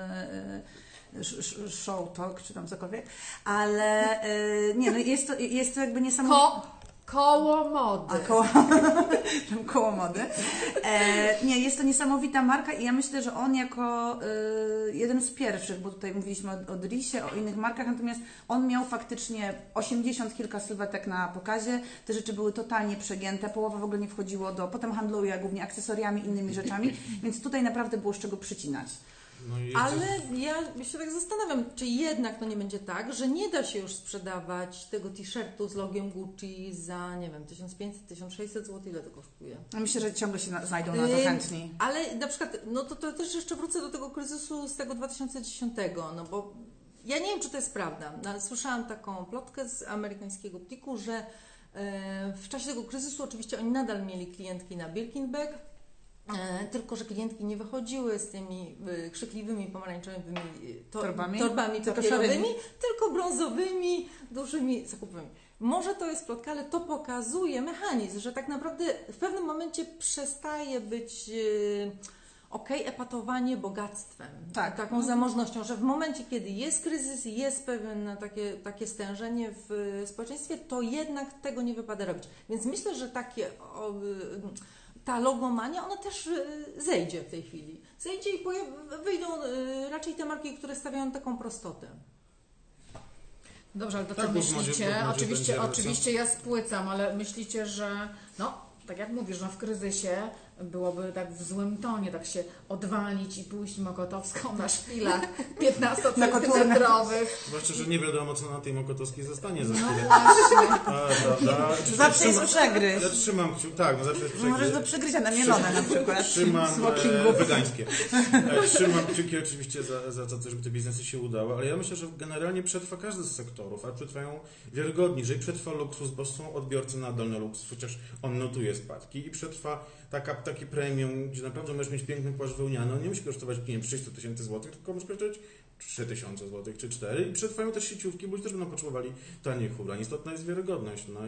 [SPEAKER 2] show talk, czy tam cokolwiek. Ale nie, no jest to jakby niesamowite.
[SPEAKER 1] Koło mody.
[SPEAKER 2] Koło mody. Nie, jest to niesamowita marka i ja myślę, że on jako jeden z pierwszych, bo tutaj mówiliśmy o Drisie, o innych markach, natomiast on miał faktycznie 80 kilka sylwetek na pokazie. Te rzeczy były totalnie przegięte, połowa w ogóle nie wchodziło potem handluje głównie akcesoriami, innymi rzeczami, więc tutaj naprawdę było z czego przycinać.
[SPEAKER 4] No i
[SPEAKER 3] Ale ja się tak zastanawiam, czy jednak to nie będzie tak, że nie da się już sprzedawać tego t-shirtu z logiem Gucci za, nie wiem, 1500-1600 zł, ile to kosztuje?
[SPEAKER 2] Ja myślę, że ciągle się znajdą na to chętni.
[SPEAKER 3] Ale na przykład, no to też jeszcze wrócę do tego kryzysu z tego 2010, no bo ja nie wiem, czy to jest prawda, no, ale słyszałam taką plotkę z amerykańskiego butiku, że w czasie tego kryzysu oczywiście oni nadal mieli klientki na Birkenbeck, tylko że klientki nie wychodziły z tymi krzykliwymi, pomarańczowymi torbami
[SPEAKER 2] Tylko
[SPEAKER 3] papierowymi,
[SPEAKER 2] szarymi.
[SPEAKER 3] tylko brązowymi, dużymi zakupami. Może to jest plotka, ale to pokazuje mechanizm, że tak naprawdę w pewnym momencie przestaje być epatowanie bogactwem,
[SPEAKER 2] Tak.
[SPEAKER 3] taką zamożnością, że w momencie, kiedy jest kryzys i jest pewne takie stężenie w społeczeństwie, to jednak tego nie wypada robić. Więc myślę, że ta logomania, ona też zejdzie w tej chwili. Zejdzie i wyjdą raczej te marki, które stawiają taką prostotę.
[SPEAKER 1] Dobrze, ale to
[SPEAKER 4] Tak,
[SPEAKER 1] co
[SPEAKER 4] bo w modzie
[SPEAKER 1] myślicie?
[SPEAKER 4] będzie
[SPEAKER 1] Oczywiście ja spłycam, ale myślicie, że tak jak mówisz, w kryzysie byłoby tak w złym tonie, tak się odwalić i pójść Mokotowską na szpilach 15-centymetrowych.
[SPEAKER 4] Zwłaszcza, że nie wiadomo, co na tej Mokotowskiej zostanie za
[SPEAKER 1] No
[SPEAKER 4] chwilę.
[SPEAKER 1] właśnie.
[SPEAKER 2] Zawsze jest przegryz.
[SPEAKER 4] Ja trzymam kciuki, tak, no zawsze jest przegryz.
[SPEAKER 2] Możesz do przegryzia na mielone na przykład.
[SPEAKER 4] Trzymam
[SPEAKER 2] Smokingu.
[SPEAKER 4] wegańskie. Trzymam kciuki oczywiście za to, żeby te biznesy się udały, ale ja myślę, że generalnie przetrwa każdy z sektorów, a przetrwają wiarygodni. Jeżeli przetrwa luksus, bo są odbiorcy nadal na luksus, chociaż on notuje spadki i przetrwa taki premium, gdzie naprawdę możesz mieć piękny płaszcz wełniany, on nie musi kosztować 300 000 złotych, tylko może kosztować 3000 zł czy 4 i przetrwają też sieciówki, bo już też będą potrzebowali tanich ubrań. Istotna jest wiarygodność. No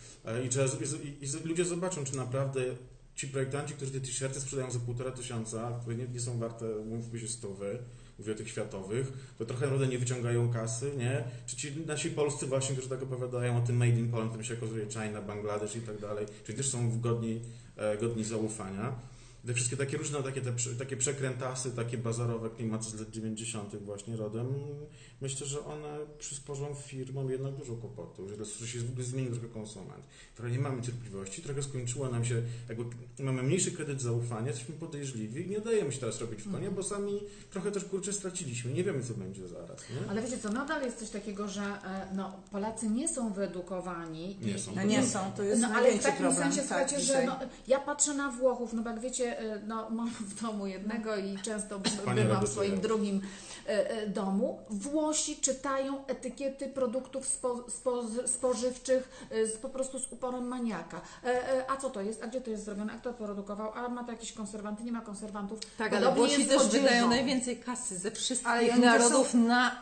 [SPEAKER 4] i ludzie zobaczą, czy naprawdę ci projektanci, którzy te t-shirty sprzedają za 1500, które nie są warte, mówmy się, 100, mówię o tych światowych, to trochę naprawdę nie wyciągają kasy, nie? Czy ci nasi polscy właśnie, którzy tak opowiadają o tym Made in Poland, tym się okazuje China, Bangladesz i tak dalej, czyli też są godni zaufania. Te wszystkie takie różne, takie przekrętasy, takie bazarowe klimaty z lat 90. właśnie rodem, myślę, że one przysporzą firmom jednak dużo kłopotów, że się w ogóle zmienił trochę konsument. Trochę nie mamy cierpliwości, trochę skończyło nam się, jakby mamy mniejszy kredyt zaufania, jesteśmy podejrzliwi i nie dajemy się teraz robić w konia, bo sami trochę też straciliśmy, nie wiemy co będzie zaraz. Nie?
[SPEAKER 1] Ale wiecie co, nadal jest coś takiego, że Polacy nie są wyedukowani.
[SPEAKER 2] Nie są, to jest
[SPEAKER 1] ale w
[SPEAKER 2] największy
[SPEAKER 1] takim
[SPEAKER 2] problem.
[SPEAKER 1] sensie, słuchajcie,
[SPEAKER 2] dzisiaj.
[SPEAKER 1] że ja patrzę na Włochów, bo jak wiecie, mam w domu jednego i często bywam w swoim drugim domu. Włosi czytają etykiety produktów spożywczych po prostu z uporem maniaka. A co to jest? A gdzie to jest zrobione? A kto produkował? A ma to jakieś konserwanty? Nie ma konserwantów.
[SPEAKER 3] Tak, ale Włosi też wydają najwięcej kasy ze wszystkich narodów na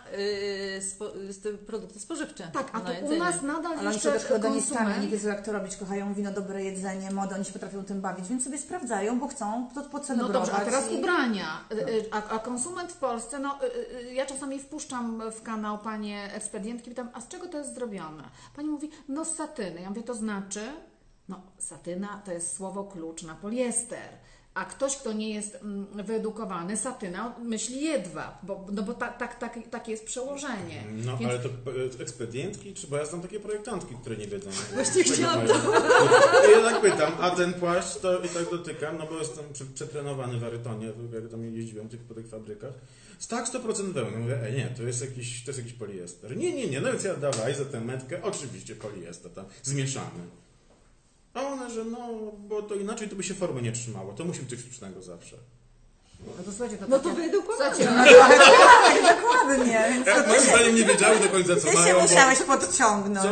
[SPEAKER 3] produkty spożywcze.
[SPEAKER 1] Tak, a to u nas nadal
[SPEAKER 2] ale
[SPEAKER 1] jeszcze
[SPEAKER 2] oni są hedonistami, nie
[SPEAKER 1] konsument...
[SPEAKER 2] wiedzą jak to robić, kochają wino, dobre jedzenie, modę, oni się potrafią tym bawić, więc sobie sprawdzają, bo chcą to pocelebrować.
[SPEAKER 1] No dobrze, a teraz ubrania. A konsument w Polsce, ja czasami wpuszczam w kanał panie ekspedientki, pytam, a z czego to jest zrobione? Pani mówi, z satyny. Ja mówię, to znaczy? Satyna to jest słowo klucz na poliester. A ktoś, kto nie jest wyedukowany, satyna myśli jedwab, bo takie jest przełożenie.
[SPEAKER 4] No, więc... ale to ekspedientki, bo ja znam takie projektantki, które nie wiedzą.
[SPEAKER 3] Właśnie chciałam to.
[SPEAKER 4] Ja tak pytam, a ten płaszcz to i tak dotykam, bo jestem przetrenowany w Arytonie, jak tam jeździłem po tych fabrykach. Tak, 100% wełny. Mówię, nie, to jest jakiś poliester. Nie, no więc ja dawaj za tę metkę, oczywiście poliester, tam zmieszany. A one, że bo to inaczej to by się formy nie trzymało. To musi być coś sztucznego zawsze.
[SPEAKER 1] No to słuchajcie,
[SPEAKER 3] to wyedukowane.
[SPEAKER 2] Tak, dokładnie. Więc
[SPEAKER 4] moim zdaniem nie wiedziały do końca, co
[SPEAKER 2] ty
[SPEAKER 4] mają.
[SPEAKER 2] Ty się musiałeś podciągnąć.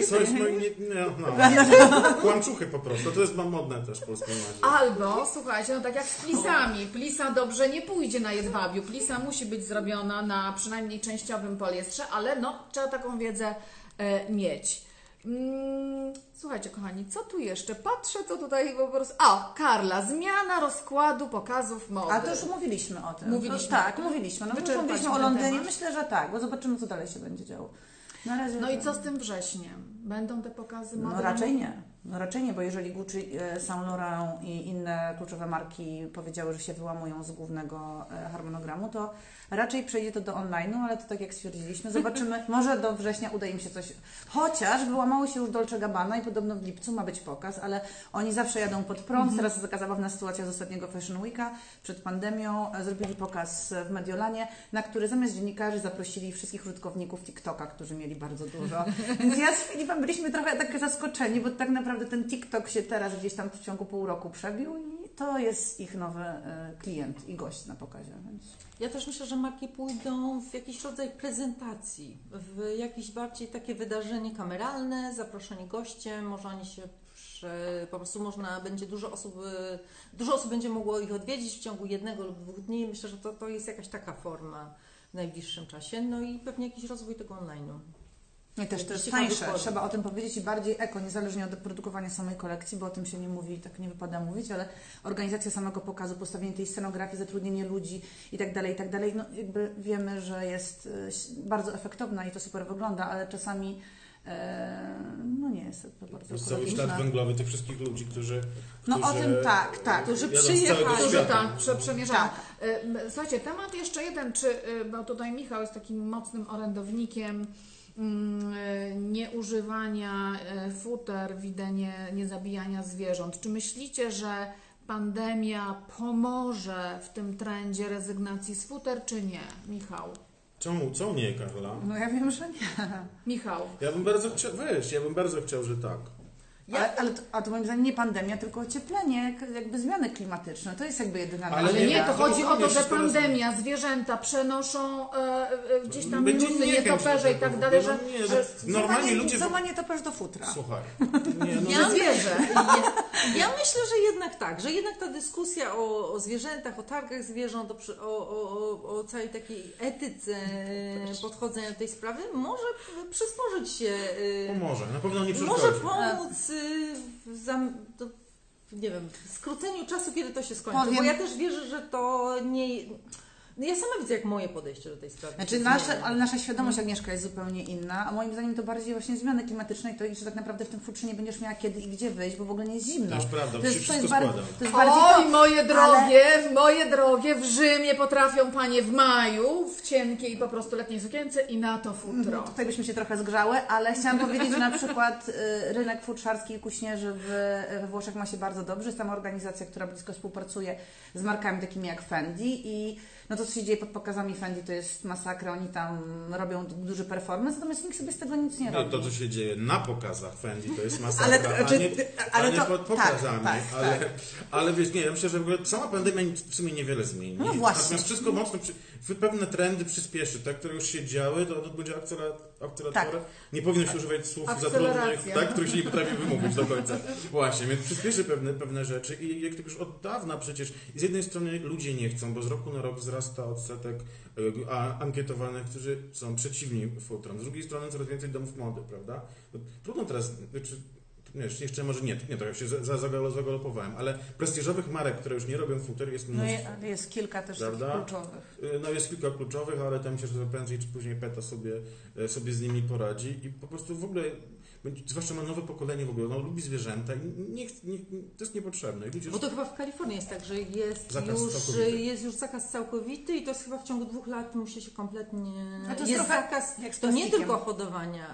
[SPEAKER 4] Kłamczuchy po prostu. To jest modne też w polskim razie.
[SPEAKER 1] Albo, słuchajcie, tak jak z plisami. Plisa dobrze nie pójdzie na jedwabiu. Plisa musi być zrobiona na przynajmniej częściowym poliestrze, ale trzeba taką wiedzę mieć. Słuchajcie, kochani, co tu jeszcze? Patrzę, co tutaj po prostu... Karla, zmiana rozkładu pokazów mody.
[SPEAKER 2] A to już mówiliśmy o tym.
[SPEAKER 1] Mówiliśmy.
[SPEAKER 2] Tak, mówiliśmy. Mówiliśmy o Londynie. Myślę, że tak, bo zobaczymy, co dalej się będzie działo. Na razie
[SPEAKER 1] i co z tym wrześniem? Będą te pokazy mody?
[SPEAKER 2] Raczej nie, bo jeżeli Gucci, Saint Laurent i inne kluczowe marki powiedziały, że się wyłamują z głównego harmonogramu, to raczej przejdzie to do online'u, ale to tak jak stwierdziliśmy, zobaczymy, może do września uda im się coś, chociaż wyłamało się już Dolce Gabbana i podobno w lipcu ma być pokaz, ale oni zawsze jadą pod prąd, teraz jest taka zabawna sytuacja z ostatniego Fashion Weeka, przed pandemią zrobili pokaz w Mediolanie, na który zamiast dziennikarzy zaprosili wszystkich użytkowników TikToka, którzy mieli bardzo dużo, więc ja z Filipem byliśmy trochę tak zaskoczeni, bo tak naprawdę ten TikTok się teraz gdzieś tam w ciągu pół roku przebił i to jest ich nowy klient i gość na pokazie. Więc...
[SPEAKER 3] Ja też myślę, że marki pójdą w jakiś rodzaj prezentacji, w jakieś bardziej takie wydarzenie kameralne, zaproszeni goście, może oni się po prostu dużo osób będzie mogło ich odwiedzić w ciągu 1 lub 2 dni. Myślę, że to jest jakaś taka forma w najbliższym czasie, i pewnie jakiś rozwój tego online'u.
[SPEAKER 2] I też to jest tańsze, trzeba o tym powiedzieć i bardziej eko, niezależnie od produkowania samej kolekcji, bo o tym się nie mówi, tak nie wypada mówić, ale organizacja samego pokazu, postawienie tej scenografii, zatrudnienie ludzi i tak dalej, jakby wiemy, że jest bardzo efektowna i to super wygląda, ale czasami nie jest to bardzo ekologiczne.
[SPEAKER 4] Cały ślad węglowy tych wszystkich ludzi, którzy
[SPEAKER 2] o tym
[SPEAKER 3] którzy przyjechali,
[SPEAKER 1] którzy przemierzają. Słuchajcie, temat jeszcze jeden, bo tutaj Michał jest takim mocnym orędownikiem nieużywania futer, niezabijania zwierząt. Czy myślicie, że pandemia pomoże w tym trendzie rezygnacji z futer, czy nie? Michał?
[SPEAKER 4] Co nie, Karla?
[SPEAKER 2] Ja wiem, że nie.
[SPEAKER 1] Michał?
[SPEAKER 4] Ja bym bardzo chciał, że tak.
[SPEAKER 2] Ale to moim zdaniem nie pandemia, tylko ocieplenie, jakby zmiany klimatyczne. To jest jakby jedyna
[SPEAKER 4] Ale
[SPEAKER 1] Ale nie, to
[SPEAKER 4] to
[SPEAKER 1] chodzi o to,
[SPEAKER 4] dokładnie
[SPEAKER 1] że
[SPEAKER 4] wszystko
[SPEAKER 1] pandemia, zwierzęta przenoszą gdzieś tam
[SPEAKER 4] Będzie
[SPEAKER 1] wirusy,
[SPEAKER 4] niechęć
[SPEAKER 1] nietoperze i
[SPEAKER 4] do
[SPEAKER 1] tak
[SPEAKER 4] tego,
[SPEAKER 1] dalej,
[SPEAKER 4] no
[SPEAKER 1] że
[SPEAKER 4] nie, że normalnie ludzie...
[SPEAKER 2] Zawanie toperz do futra.
[SPEAKER 4] Słuchaj, nie, no,
[SPEAKER 3] Ja
[SPEAKER 1] zwierzę.
[SPEAKER 3] Ja myślę, że jednak tak, że jednak ta dyskusja o zwierzętach, o targach zwierząt, o całej takiej etyce podchodzenia do tej sprawy może przysporzyć się,
[SPEAKER 4] pomoże, na pewno nie
[SPEAKER 3] może
[SPEAKER 4] przeszkodzi.
[SPEAKER 3] pomóc nie wiem, w skróceniu czasu, kiedy to się skończy.
[SPEAKER 2] Powiem-
[SPEAKER 3] Bo ja też wierzę, że to nie... No ja sama widzę, jak moje podejście do tej sprawy
[SPEAKER 2] Znaczy
[SPEAKER 3] się
[SPEAKER 2] ale nasza świadomość, Agnieszka, jest zupełnie inna, a moim zdaniem to bardziej właśnie zmiany klimatyczne i to, że tak naprawdę w tym futrze nie będziesz miała kiedy i gdzie wyjść, bo w ogóle nie jest zimno.
[SPEAKER 4] To jest prawda,
[SPEAKER 2] to
[SPEAKER 4] się
[SPEAKER 2] jest
[SPEAKER 4] wszystko
[SPEAKER 2] bardziej,
[SPEAKER 4] składa.
[SPEAKER 2] to jest bardziej
[SPEAKER 1] Oj,
[SPEAKER 2] to,
[SPEAKER 1] moje drogie, w Rzymie potrafią panie w maju, w cienkiej i po prostu letniej sukience i na to futro.
[SPEAKER 2] Tutaj byśmy się trochę zgrzały, ale chciałam powiedzieć, że na przykład rynek futrzarski i kuśnierzy we Włoszech ma się bardzo dobrze. Jest tam organizacja, która blisko współpracuje z markami takimi jak Fendi i no to, co się dzieje pod pokazami Fendi, to jest masakra. Oni tam robią duży performance, natomiast nikt sobie z tego nic nie robi.
[SPEAKER 4] To, co się dzieje na pokazach Fendi, to jest masakra,
[SPEAKER 2] Ale
[SPEAKER 4] a nie
[SPEAKER 2] to-
[SPEAKER 4] pod pokazami.
[SPEAKER 2] tak,
[SPEAKER 4] ale wiesz, nie, ja myślę, że w ogóle sama pandemia w sumie niewiele zmieni.
[SPEAKER 2] No właśnie.
[SPEAKER 4] Natomiast wszystko mocno, pewne trendy przyspieszy. Te, które już się działy, to będzie akceleratorem.
[SPEAKER 2] Tak.
[SPEAKER 4] Nie powinno się używać słów
[SPEAKER 1] Akceleracja.
[SPEAKER 4] zatrudnionych, tak, których się nie potrafi wymówić do końca. Właśnie, więc przyspieszy pewne rzeczy i jak to już od dawna przecież z jednej strony ludzie nie chcą, bo z roku na rok wzrasta odsetek ankietowanych, którzy są przeciwni futrom. Z drugiej strony coraz więcej domów mody, prawda? No, trudno teraz, jeszcze może nie, to ja się zagalopowałem, ale prestiżowych marek, które już nie robią futer jest
[SPEAKER 2] No
[SPEAKER 4] mnóstwo.
[SPEAKER 2] jest kilka też
[SPEAKER 4] Prawda?
[SPEAKER 2] takich kluczowych.
[SPEAKER 4] No jest kilka kluczowych, ale tam myślę, że prędzej czy później PETA sobie z nimi poradzi i po prostu w ogóle, zwłaszcza ma nowe pokolenie w ogóle, lubi zwierzęta i to jest niepotrzebne. I ludzie
[SPEAKER 3] Bo to chyba w Kalifornii jest tak, że
[SPEAKER 4] Zakaz całkowity.
[SPEAKER 3] jest już zakaz całkowity i to jest chyba w ciągu 2 lat musi się kompletnie...
[SPEAKER 2] A to jest
[SPEAKER 3] jest
[SPEAKER 2] trochę
[SPEAKER 3] zakaz
[SPEAKER 2] jak z
[SPEAKER 3] to nie
[SPEAKER 2] plastikiem.
[SPEAKER 3] tylko hodowania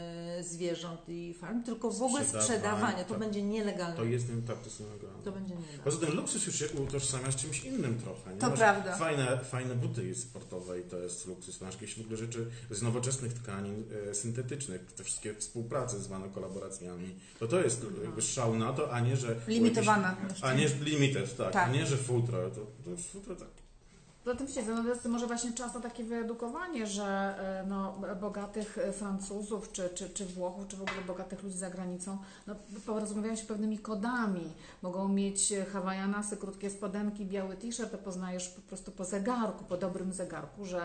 [SPEAKER 3] zwierząt i farm, tylko w ogóle sprzedawania. To
[SPEAKER 4] tak.
[SPEAKER 3] będzie nielegalne.
[SPEAKER 4] To jest nielegalne.
[SPEAKER 3] To będzie nielegalne.
[SPEAKER 4] Poza tym luksus już się utożsamia z czymś innym trochę. Nie?
[SPEAKER 2] To
[SPEAKER 4] Masz
[SPEAKER 2] prawda.
[SPEAKER 4] Fajne buty sportowe i to jest luksus. Masz jakieś w ogóle rzeczy z nowoczesnych tkanin syntetycznych, te wszystkie współprace zwane kolaboracjami. To jest jakby szał na to, a nie, że...
[SPEAKER 2] Limitowana.
[SPEAKER 4] A nie limited, tak.
[SPEAKER 2] Tak.
[SPEAKER 4] A nie, że futro. To już futro tak.
[SPEAKER 1] Poza tym wiecie, no, to jest może właśnie często takie wyedukowanie, że bogatych Francuzów, czy Włochów, czy w ogóle bogatych ludzi za granicą, porozmawiają się pewnymi kodami. Mogą mieć hawaianasy, krótkie spodenki, biały t-shirt, to poznajesz po prostu po zegarku, po dobrym zegarku, że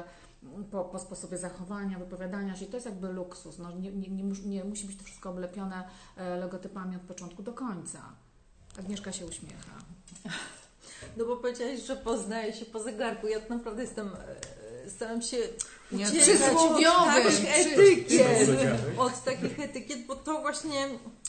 [SPEAKER 1] po sposobie zachowania, wypowiadania się, to jest jakby luksus. No, nie musi być to wszystko oblepione logotypami od początku do końca. Agnieszka się uśmiecha.
[SPEAKER 3] No bo powiedziałeś, że poznaje się po zegarku. Ja naprawdę staram się
[SPEAKER 2] Nie,
[SPEAKER 3] uciekać
[SPEAKER 1] przysłowiowy,
[SPEAKER 3] od takich etykiet.
[SPEAKER 4] zegarek.
[SPEAKER 3] Od takich etykiet, bo to właśnie...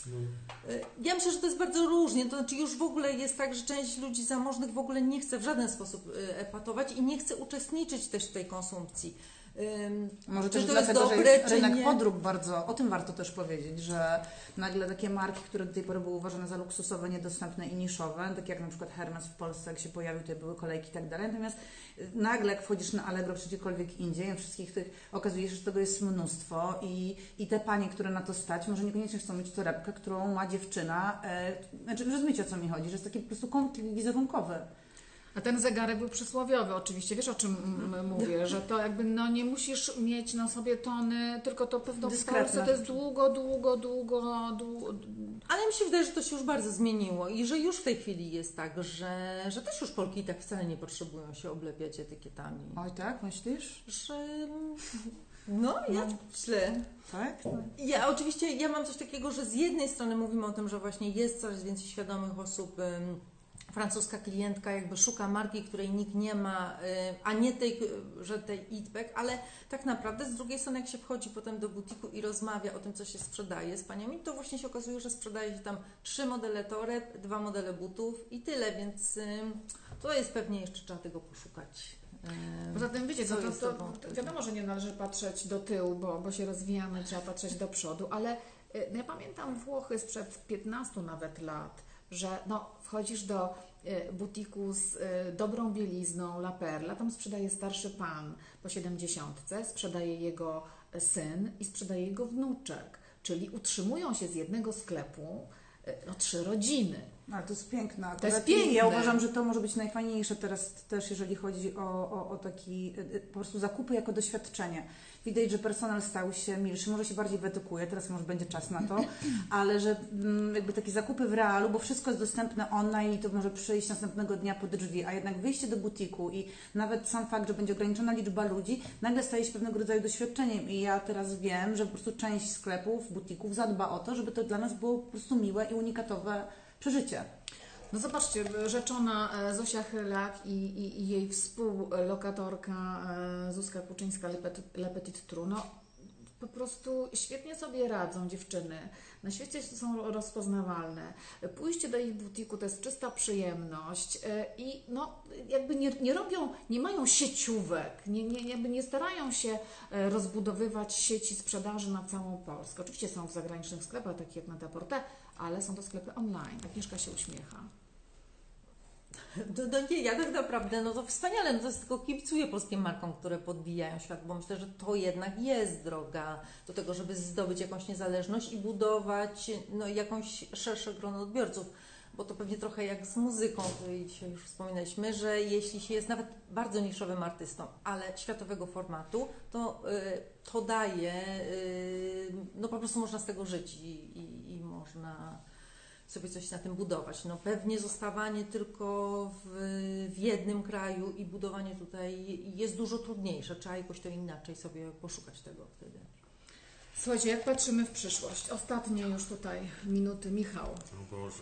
[SPEAKER 3] Ja myślę, że to jest bardzo różnie. To znaczy już w ogóle jest tak, że część ludzi zamożnych w ogóle nie chce w żaden sposób epatować i nie chce uczestniczyć też w tej konsumpcji.
[SPEAKER 2] Może
[SPEAKER 3] Czy
[SPEAKER 2] też
[SPEAKER 3] to jest
[SPEAKER 2] dlatego, że
[SPEAKER 3] dobre,
[SPEAKER 2] jest
[SPEAKER 3] czy
[SPEAKER 2] rynek
[SPEAKER 3] nie?
[SPEAKER 2] podrób bardzo, o tym warto też powiedzieć, że nagle takie marki, które do tej pory były uważane za luksusowe, niedostępne i niszowe, takie jak na przykład Hermes w Polsce, jak się pojawił, tutaj były kolejki i tak dalej, natomiast nagle jak wchodzisz na Allegro czy gdziekolwiek indziej, wszystkich tych, okazuje się, że tego jest mnóstwo i te panie, które na to stać, może niekoniecznie chcą mieć torebkę, którą ma dziewczyna, znaczy rozumiecie, o co mi chodzi, że jest taki po prostu konflikt wizerunkowy.
[SPEAKER 1] A ten zegarek był przysłowiowy, oczywiście. Wiesz, o czym mówię, że to jakby nie musisz mieć na sobie tony, tylko to pewno w
[SPEAKER 2] Dyskretne.
[SPEAKER 1] Polsce to jest długo.
[SPEAKER 3] Ale mi się wydaje, że to się już bardzo zmieniło i że już w tej chwili jest tak, że też już Polki i tak wcale nie potrzebują się oblepiać etykietami.
[SPEAKER 2] Oj tak, myślisz?
[SPEAKER 3] Że... No, ja myślę.
[SPEAKER 2] Tak?
[SPEAKER 3] Ja oczywiście mam coś takiego, że z jednej strony mówimy o tym, że właśnie jest coraz więcej świadomych osób. Francuska klientka jakby szuka marki, której nikt nie ma, a nie tej eatback, ale tak naprawdę z drugiej strony jak się wchodzi potem do butiku i rozmawia o tym, co się sprzedaje z paniami, to właśnie się okazuje, że sprzedaje się tam 3 modele toreb, 2 modele butów i tyle, więc to jest pewnie jeszcze trzeba tego poszukać.
[SPEAKER 1] Poza tym wiecie,
[SPEAKER 3] Co
[SPEAKER 1] to
[SPEAKER 3] jest wątpliwe.
[SPEAKER 1] wiadomo, że nie należy patrzeć do tyłu, bo się rozwijamy, trzeba patrzeć do przodu, ale ja pamiętam Włochy sprzed 15 nawet lat, że wchodzisz do butiku z dobrą bielizną La Perla, tam sprzedaje starszy pan po 70, sprzedaje jego syn i sprzedaje jego wnuczek, czyli utrzymują się z jednego sklepu 3 rodziny.
[SPEAKER 2] Ale to jest piękne.
[SPEAKER 1] To jest
[SPEAKER 2] Akurat
[SPEAKER 1] piękne.
[SPEAKER 2] Ja uważam, że to może być najfajniejsze teraz też, jeżeli chodzi o taki po prostu zakupy jako doświadczenie. Widać, że personel stał się milszy, może się bardziej wyedukuje, teraz może będzie czas na to, ale że jakby takie zakupy w realu, bo wszystko jest dostępne online i to może przyjść następnego dnia pod drzwi, a jednak wyjście do butiku i nawet sam fakt, że będzie ograniczona liczba ludzi, nagle staje się pewnego rodzaju doświadczeniem i ja teraz wiem, że po prostu część sklepów, butików zadba o to, żeby to dla nas było po prostu miłe i unikatowe przeżycie.
[SPEAKER 1] No zobaczcie, rzeczona Zosia Chylak i jej współlokatorka Zuzka Kuczyńska-Le Petit Trou, no po prostu świetnie sobie radzą dziewczyny. Na świecie są rozpoznawalne. Pójście do ich butiku to jest czysta przyjemność i no jakby nie mają sieciówek, jakby nie starają się rozbudowywać sieci sprzedaży na całą Polskę. Oczywiście są w zagranicznych sklepach, takich jak Net-a-Porter, ale są to sklepy online. Agnieszka się uśmiecha.
[SPEAKER 3] Nie, ja tak naprawdę, no to wspaniale, no to jest tylko kibicuję polskim markom, które podbijają świat, bo myślę, że to jednak jest droga do tego, żeby zdobyć jakąś niezależność i budować no, jakąś szersze grono odbiorców, bo to pewnie trochę jak z muzyką, o której dzisiaj już wspominaliśmy, że jeśli się jest nawet bardzo niszowym artystą, ale światowego formatu, to daje, no po prostu można z tego żyć i można sobie coś na tym budować. No pewnie zostawanie tylko w jednym kraju i budowanie tutaj jest dużo trudniejsze. Trzeba jakoś to inaczej sobie poszukać tego wtedy.
[SPEAKER 1] Słuchajcie, jak patrzymy w przyszłość? Ostatnie już tutaj minuty. Michał.
[SPEAKER 4] O Boże.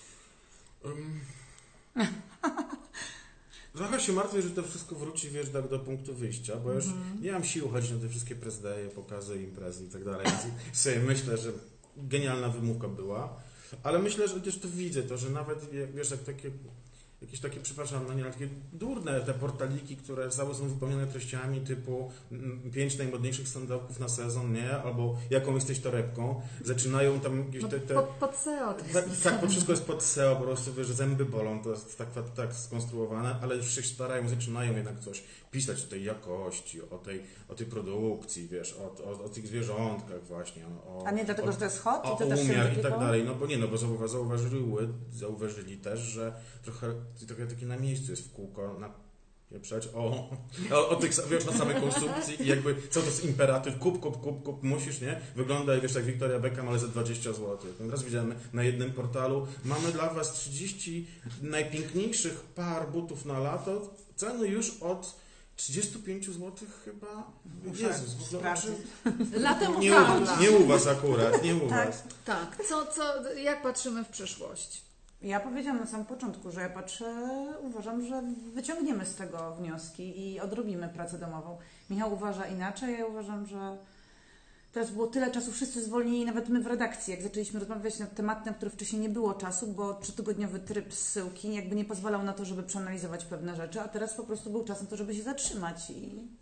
[SPEAKER 4] Trochę się martwię, że to wszystko wróci, wiesz, do punktu wyjścia, bo już nie mam sił chodzić na te wszystkie press-day'e, pokazy, imprezy i tak dalej. Więc sobie myślę, że genialna wymówka była. Ale myślę, że też to widzę, to, że nawet, wiesz, jak jakieś takie, przepraszam, no nie, takie durne te portaliki, które całe są wypełnione treściami typu 5 najmodniejszych stand-upów na sezon, nie? Albo jaką jesteś torebką. Zaczynają tam jakieś
[SPEAKER 1] Pod SEO.
[SPEAKER 4] Tak, to wszystko jest pod SEO, po prostu, wiesz, zęby bolą, to jest tak skonstruowane, ale już się starają, zaczynają jednak coś pisać o tej jakości, o tej produkcji, wiesz, o tych zwierzątkach właśnie.
[SPEAKER 2] A nie dlatego, że to jest hot?
[SPEAKER 4] O umiar i tak dalej, no bo nie, no bo zauważyli też, że trochę takie na miejscu jest w kółko pieprzać o tych, wiesz, o samej konsumpcji i jakby co to jest imperatyw, kup, musisz, nie? Wygląda, wiesz, jak Victoria Beckham, ale za 20 zł. Teraz widziałem na jednym portalu, mamy dla Was 30 najpiękniejszych par butów na lato, ceny już od 35 zł chyba. Jezus, w ogóle
[SPEAKER 3] Latem
[SPEAKER 4] nie u Was akurat, nie u Was.
[SPEAKER 1] Tak, jak patrzymy w przyszłość?
[SPEAKER 2] Ja powiedziałam na samym początku, że uważam, że wyciągniemy z tego wnioski i odrobimy pracę domową. Michał uważa inaczej, ja uważam, że teraz było tyle czasu, wszyscy zwolnili, nawet my w redakcji, jak zaczęliśmy rozmawiać na temat, na który wcześniej nie było czasu, bo 3-tygodniowy tryb zsyłki jakby nie pozwalał na to, żeby przeanalizować pewne rzeczy, a teraz po prostu był czas na to, żeby się zatrzymać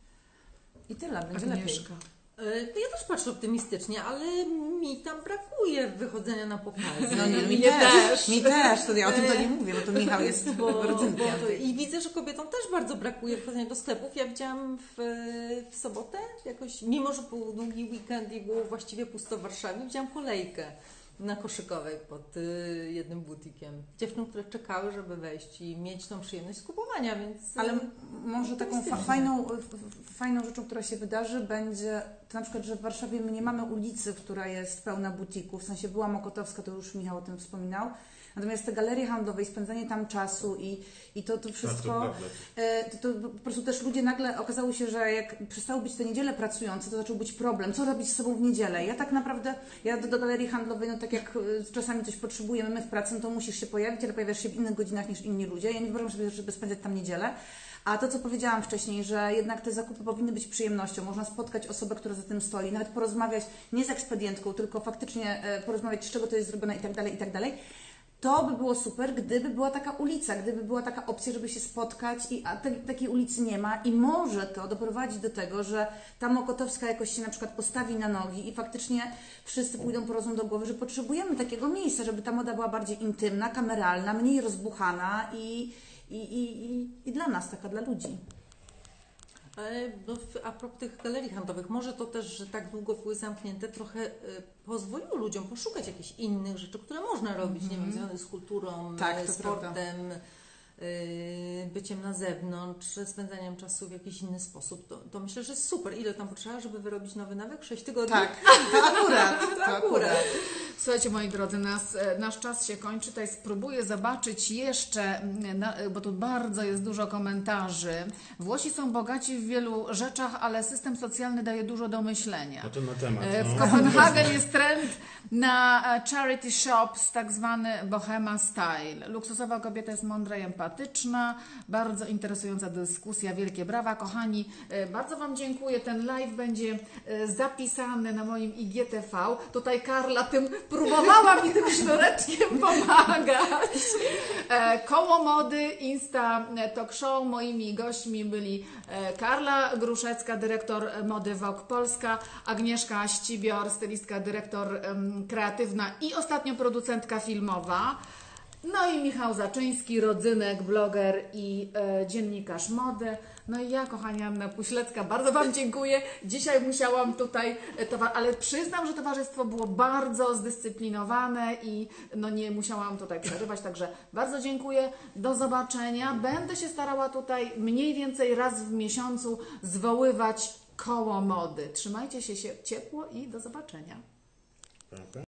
[SPEAKER 2] i tyle, będzie
[SPEAKER 1] Agnieszka.
[SPEAKER 2] lepiej.
[SPEAKER 3] Ja też patrzę optymistycznie, ale mi tam brakuje wychodzenia na pokazy.
[SPEAKER 2] No nie, mi też, to ja o tym to nie mówię, bo to Michał jest rodzynkiem.
[SPEAKER 3] I widzę, że kobietom też bardzo brakuje wchodzenia do sklepów. Ja widziałam w sobotę jakoś, mimo że był długi weekend i było właściwie pusto w Warszawie, widziałam kolejkę na Koszykowej pod jednym butikiem. Dziewczyn, które czekały, żeby wejść i mieć tą przyjemność skupowania, więc...
[SPEAKER 2] Ale może taką fajną rzeczą, która się wydarzy, będzie to na przykład, że w Warszawie my nie mamy ulicy, która jest pełna butików, w sensie była Mokotowska, to już Michał o tym wspominał. Natomiast te galerie handlowe i spędzanie tam czasu i to wszystko, to po prostu też ludzie nagle okazało się, że jak przestały być te niedziele pracujące, to zaczął być problem, co robić z sobą w niedzielę. Ja tak naprawdę, do galerii handlowej, no tak jak czasami coś potrzebujemy my w pracy, no to musisz się pojawić, ale pojawiasz się w innych godzinach niż inni ludzie. Ja nie wyobrażam sobie, żeby spędzać tam niedzielę. A to, co powiedziałam wcześniej, że jednak te zakupy powinny być przyjemnością. Można spotkać osobę, która za tym stoi, nawet porozmawiać nie z ekspedientką, tylko faktycznie porozmawiać, z czego to jest zrobione i tak dalej. To by było super, gdyby była taka ulica, gdyby była taka opcja, żeby się spotkać, a takiej ulicy nie ma i może to doprowadzić do tego, że ta Mokotowska jakoś się na przykład postawi na nogi i faktycznie wszyscy pójdą po rozum do głowy, że potrzebujemy takiego miejsca, żeby ta moda była bardziej intymna, kameralna, mniej rozbuchana i dla nas, taka dla ludzi.
[SPEAKER 3] No, a propos tych galerii handlowych, może to też, że tak długo były zamknięte, trochę pozwoliło ludziom poszukać jakichś innych rzeczy, które można robić, nie wiem, związanych z kulturą,
[SPEAKER 2] Tak, to
[SPEAKER 3] sportem, byciem na zewnątrz, spędzaniem czasu w jakiś inny sposób. To myślę, że jest super. Ile tam potrzeba, żeby wyrobić nowy nawyk? 6 tygodni?
[SPEAKER 2] Tak, to akurat. To akurat.
[SPEAKER 1] Słuchajcie, moi drodzy, nasz czas się kończy. Tutaj spróbuję zobaczyć jeszcze, bo tu bardzo jest dużo komentarzy. Włosi są bogaci w wielu rzeczach, ale system socjalny daje dużo do myślenia.
[SPEAKER 4] No to na temat.
[SPEAKER 1] W
[SPEAKER 4] No.
[SPEAKER 1] Kopenhagen jest trend na charity shops, tak zwany bohema style. Luksusowa kobieta jest mądra i empatyczna. Bardzo interesująca dyskusja. Wielkie brawa, kochani. Bardzo Wam dziękuję. Ten live będzie zapisany na moim IGTV. Tutaj Karla próbowała mi tym sznureczkiem pomagać. Koło Mody, Insta Talk Show. Moimi gośćmi byli Karla Gruszecka, dyrektor mody Vogue Polska, Agnieszka Ścibior, stylistka, dyrektor kreatywna i ostatnio producentka filmowa. No i Michał Zaczyński, rodzynek, bloger i dziennikarz mody. No i ja, kochani, Anna Puślecka, bardzo Wam dziękuję. Dzisiaj musiałam tutaj, ale przyznam, że towarzystwo było bardzo zdyscyplinowane i no nie musiałam tutaj przerywać, także bardzo dziękuję. Do zobaczenia. Będę się starała tutaj mniej więcej raz w miesiącu zwoływać koło mody. Trzymajcie się ciepło i do zobaczenia.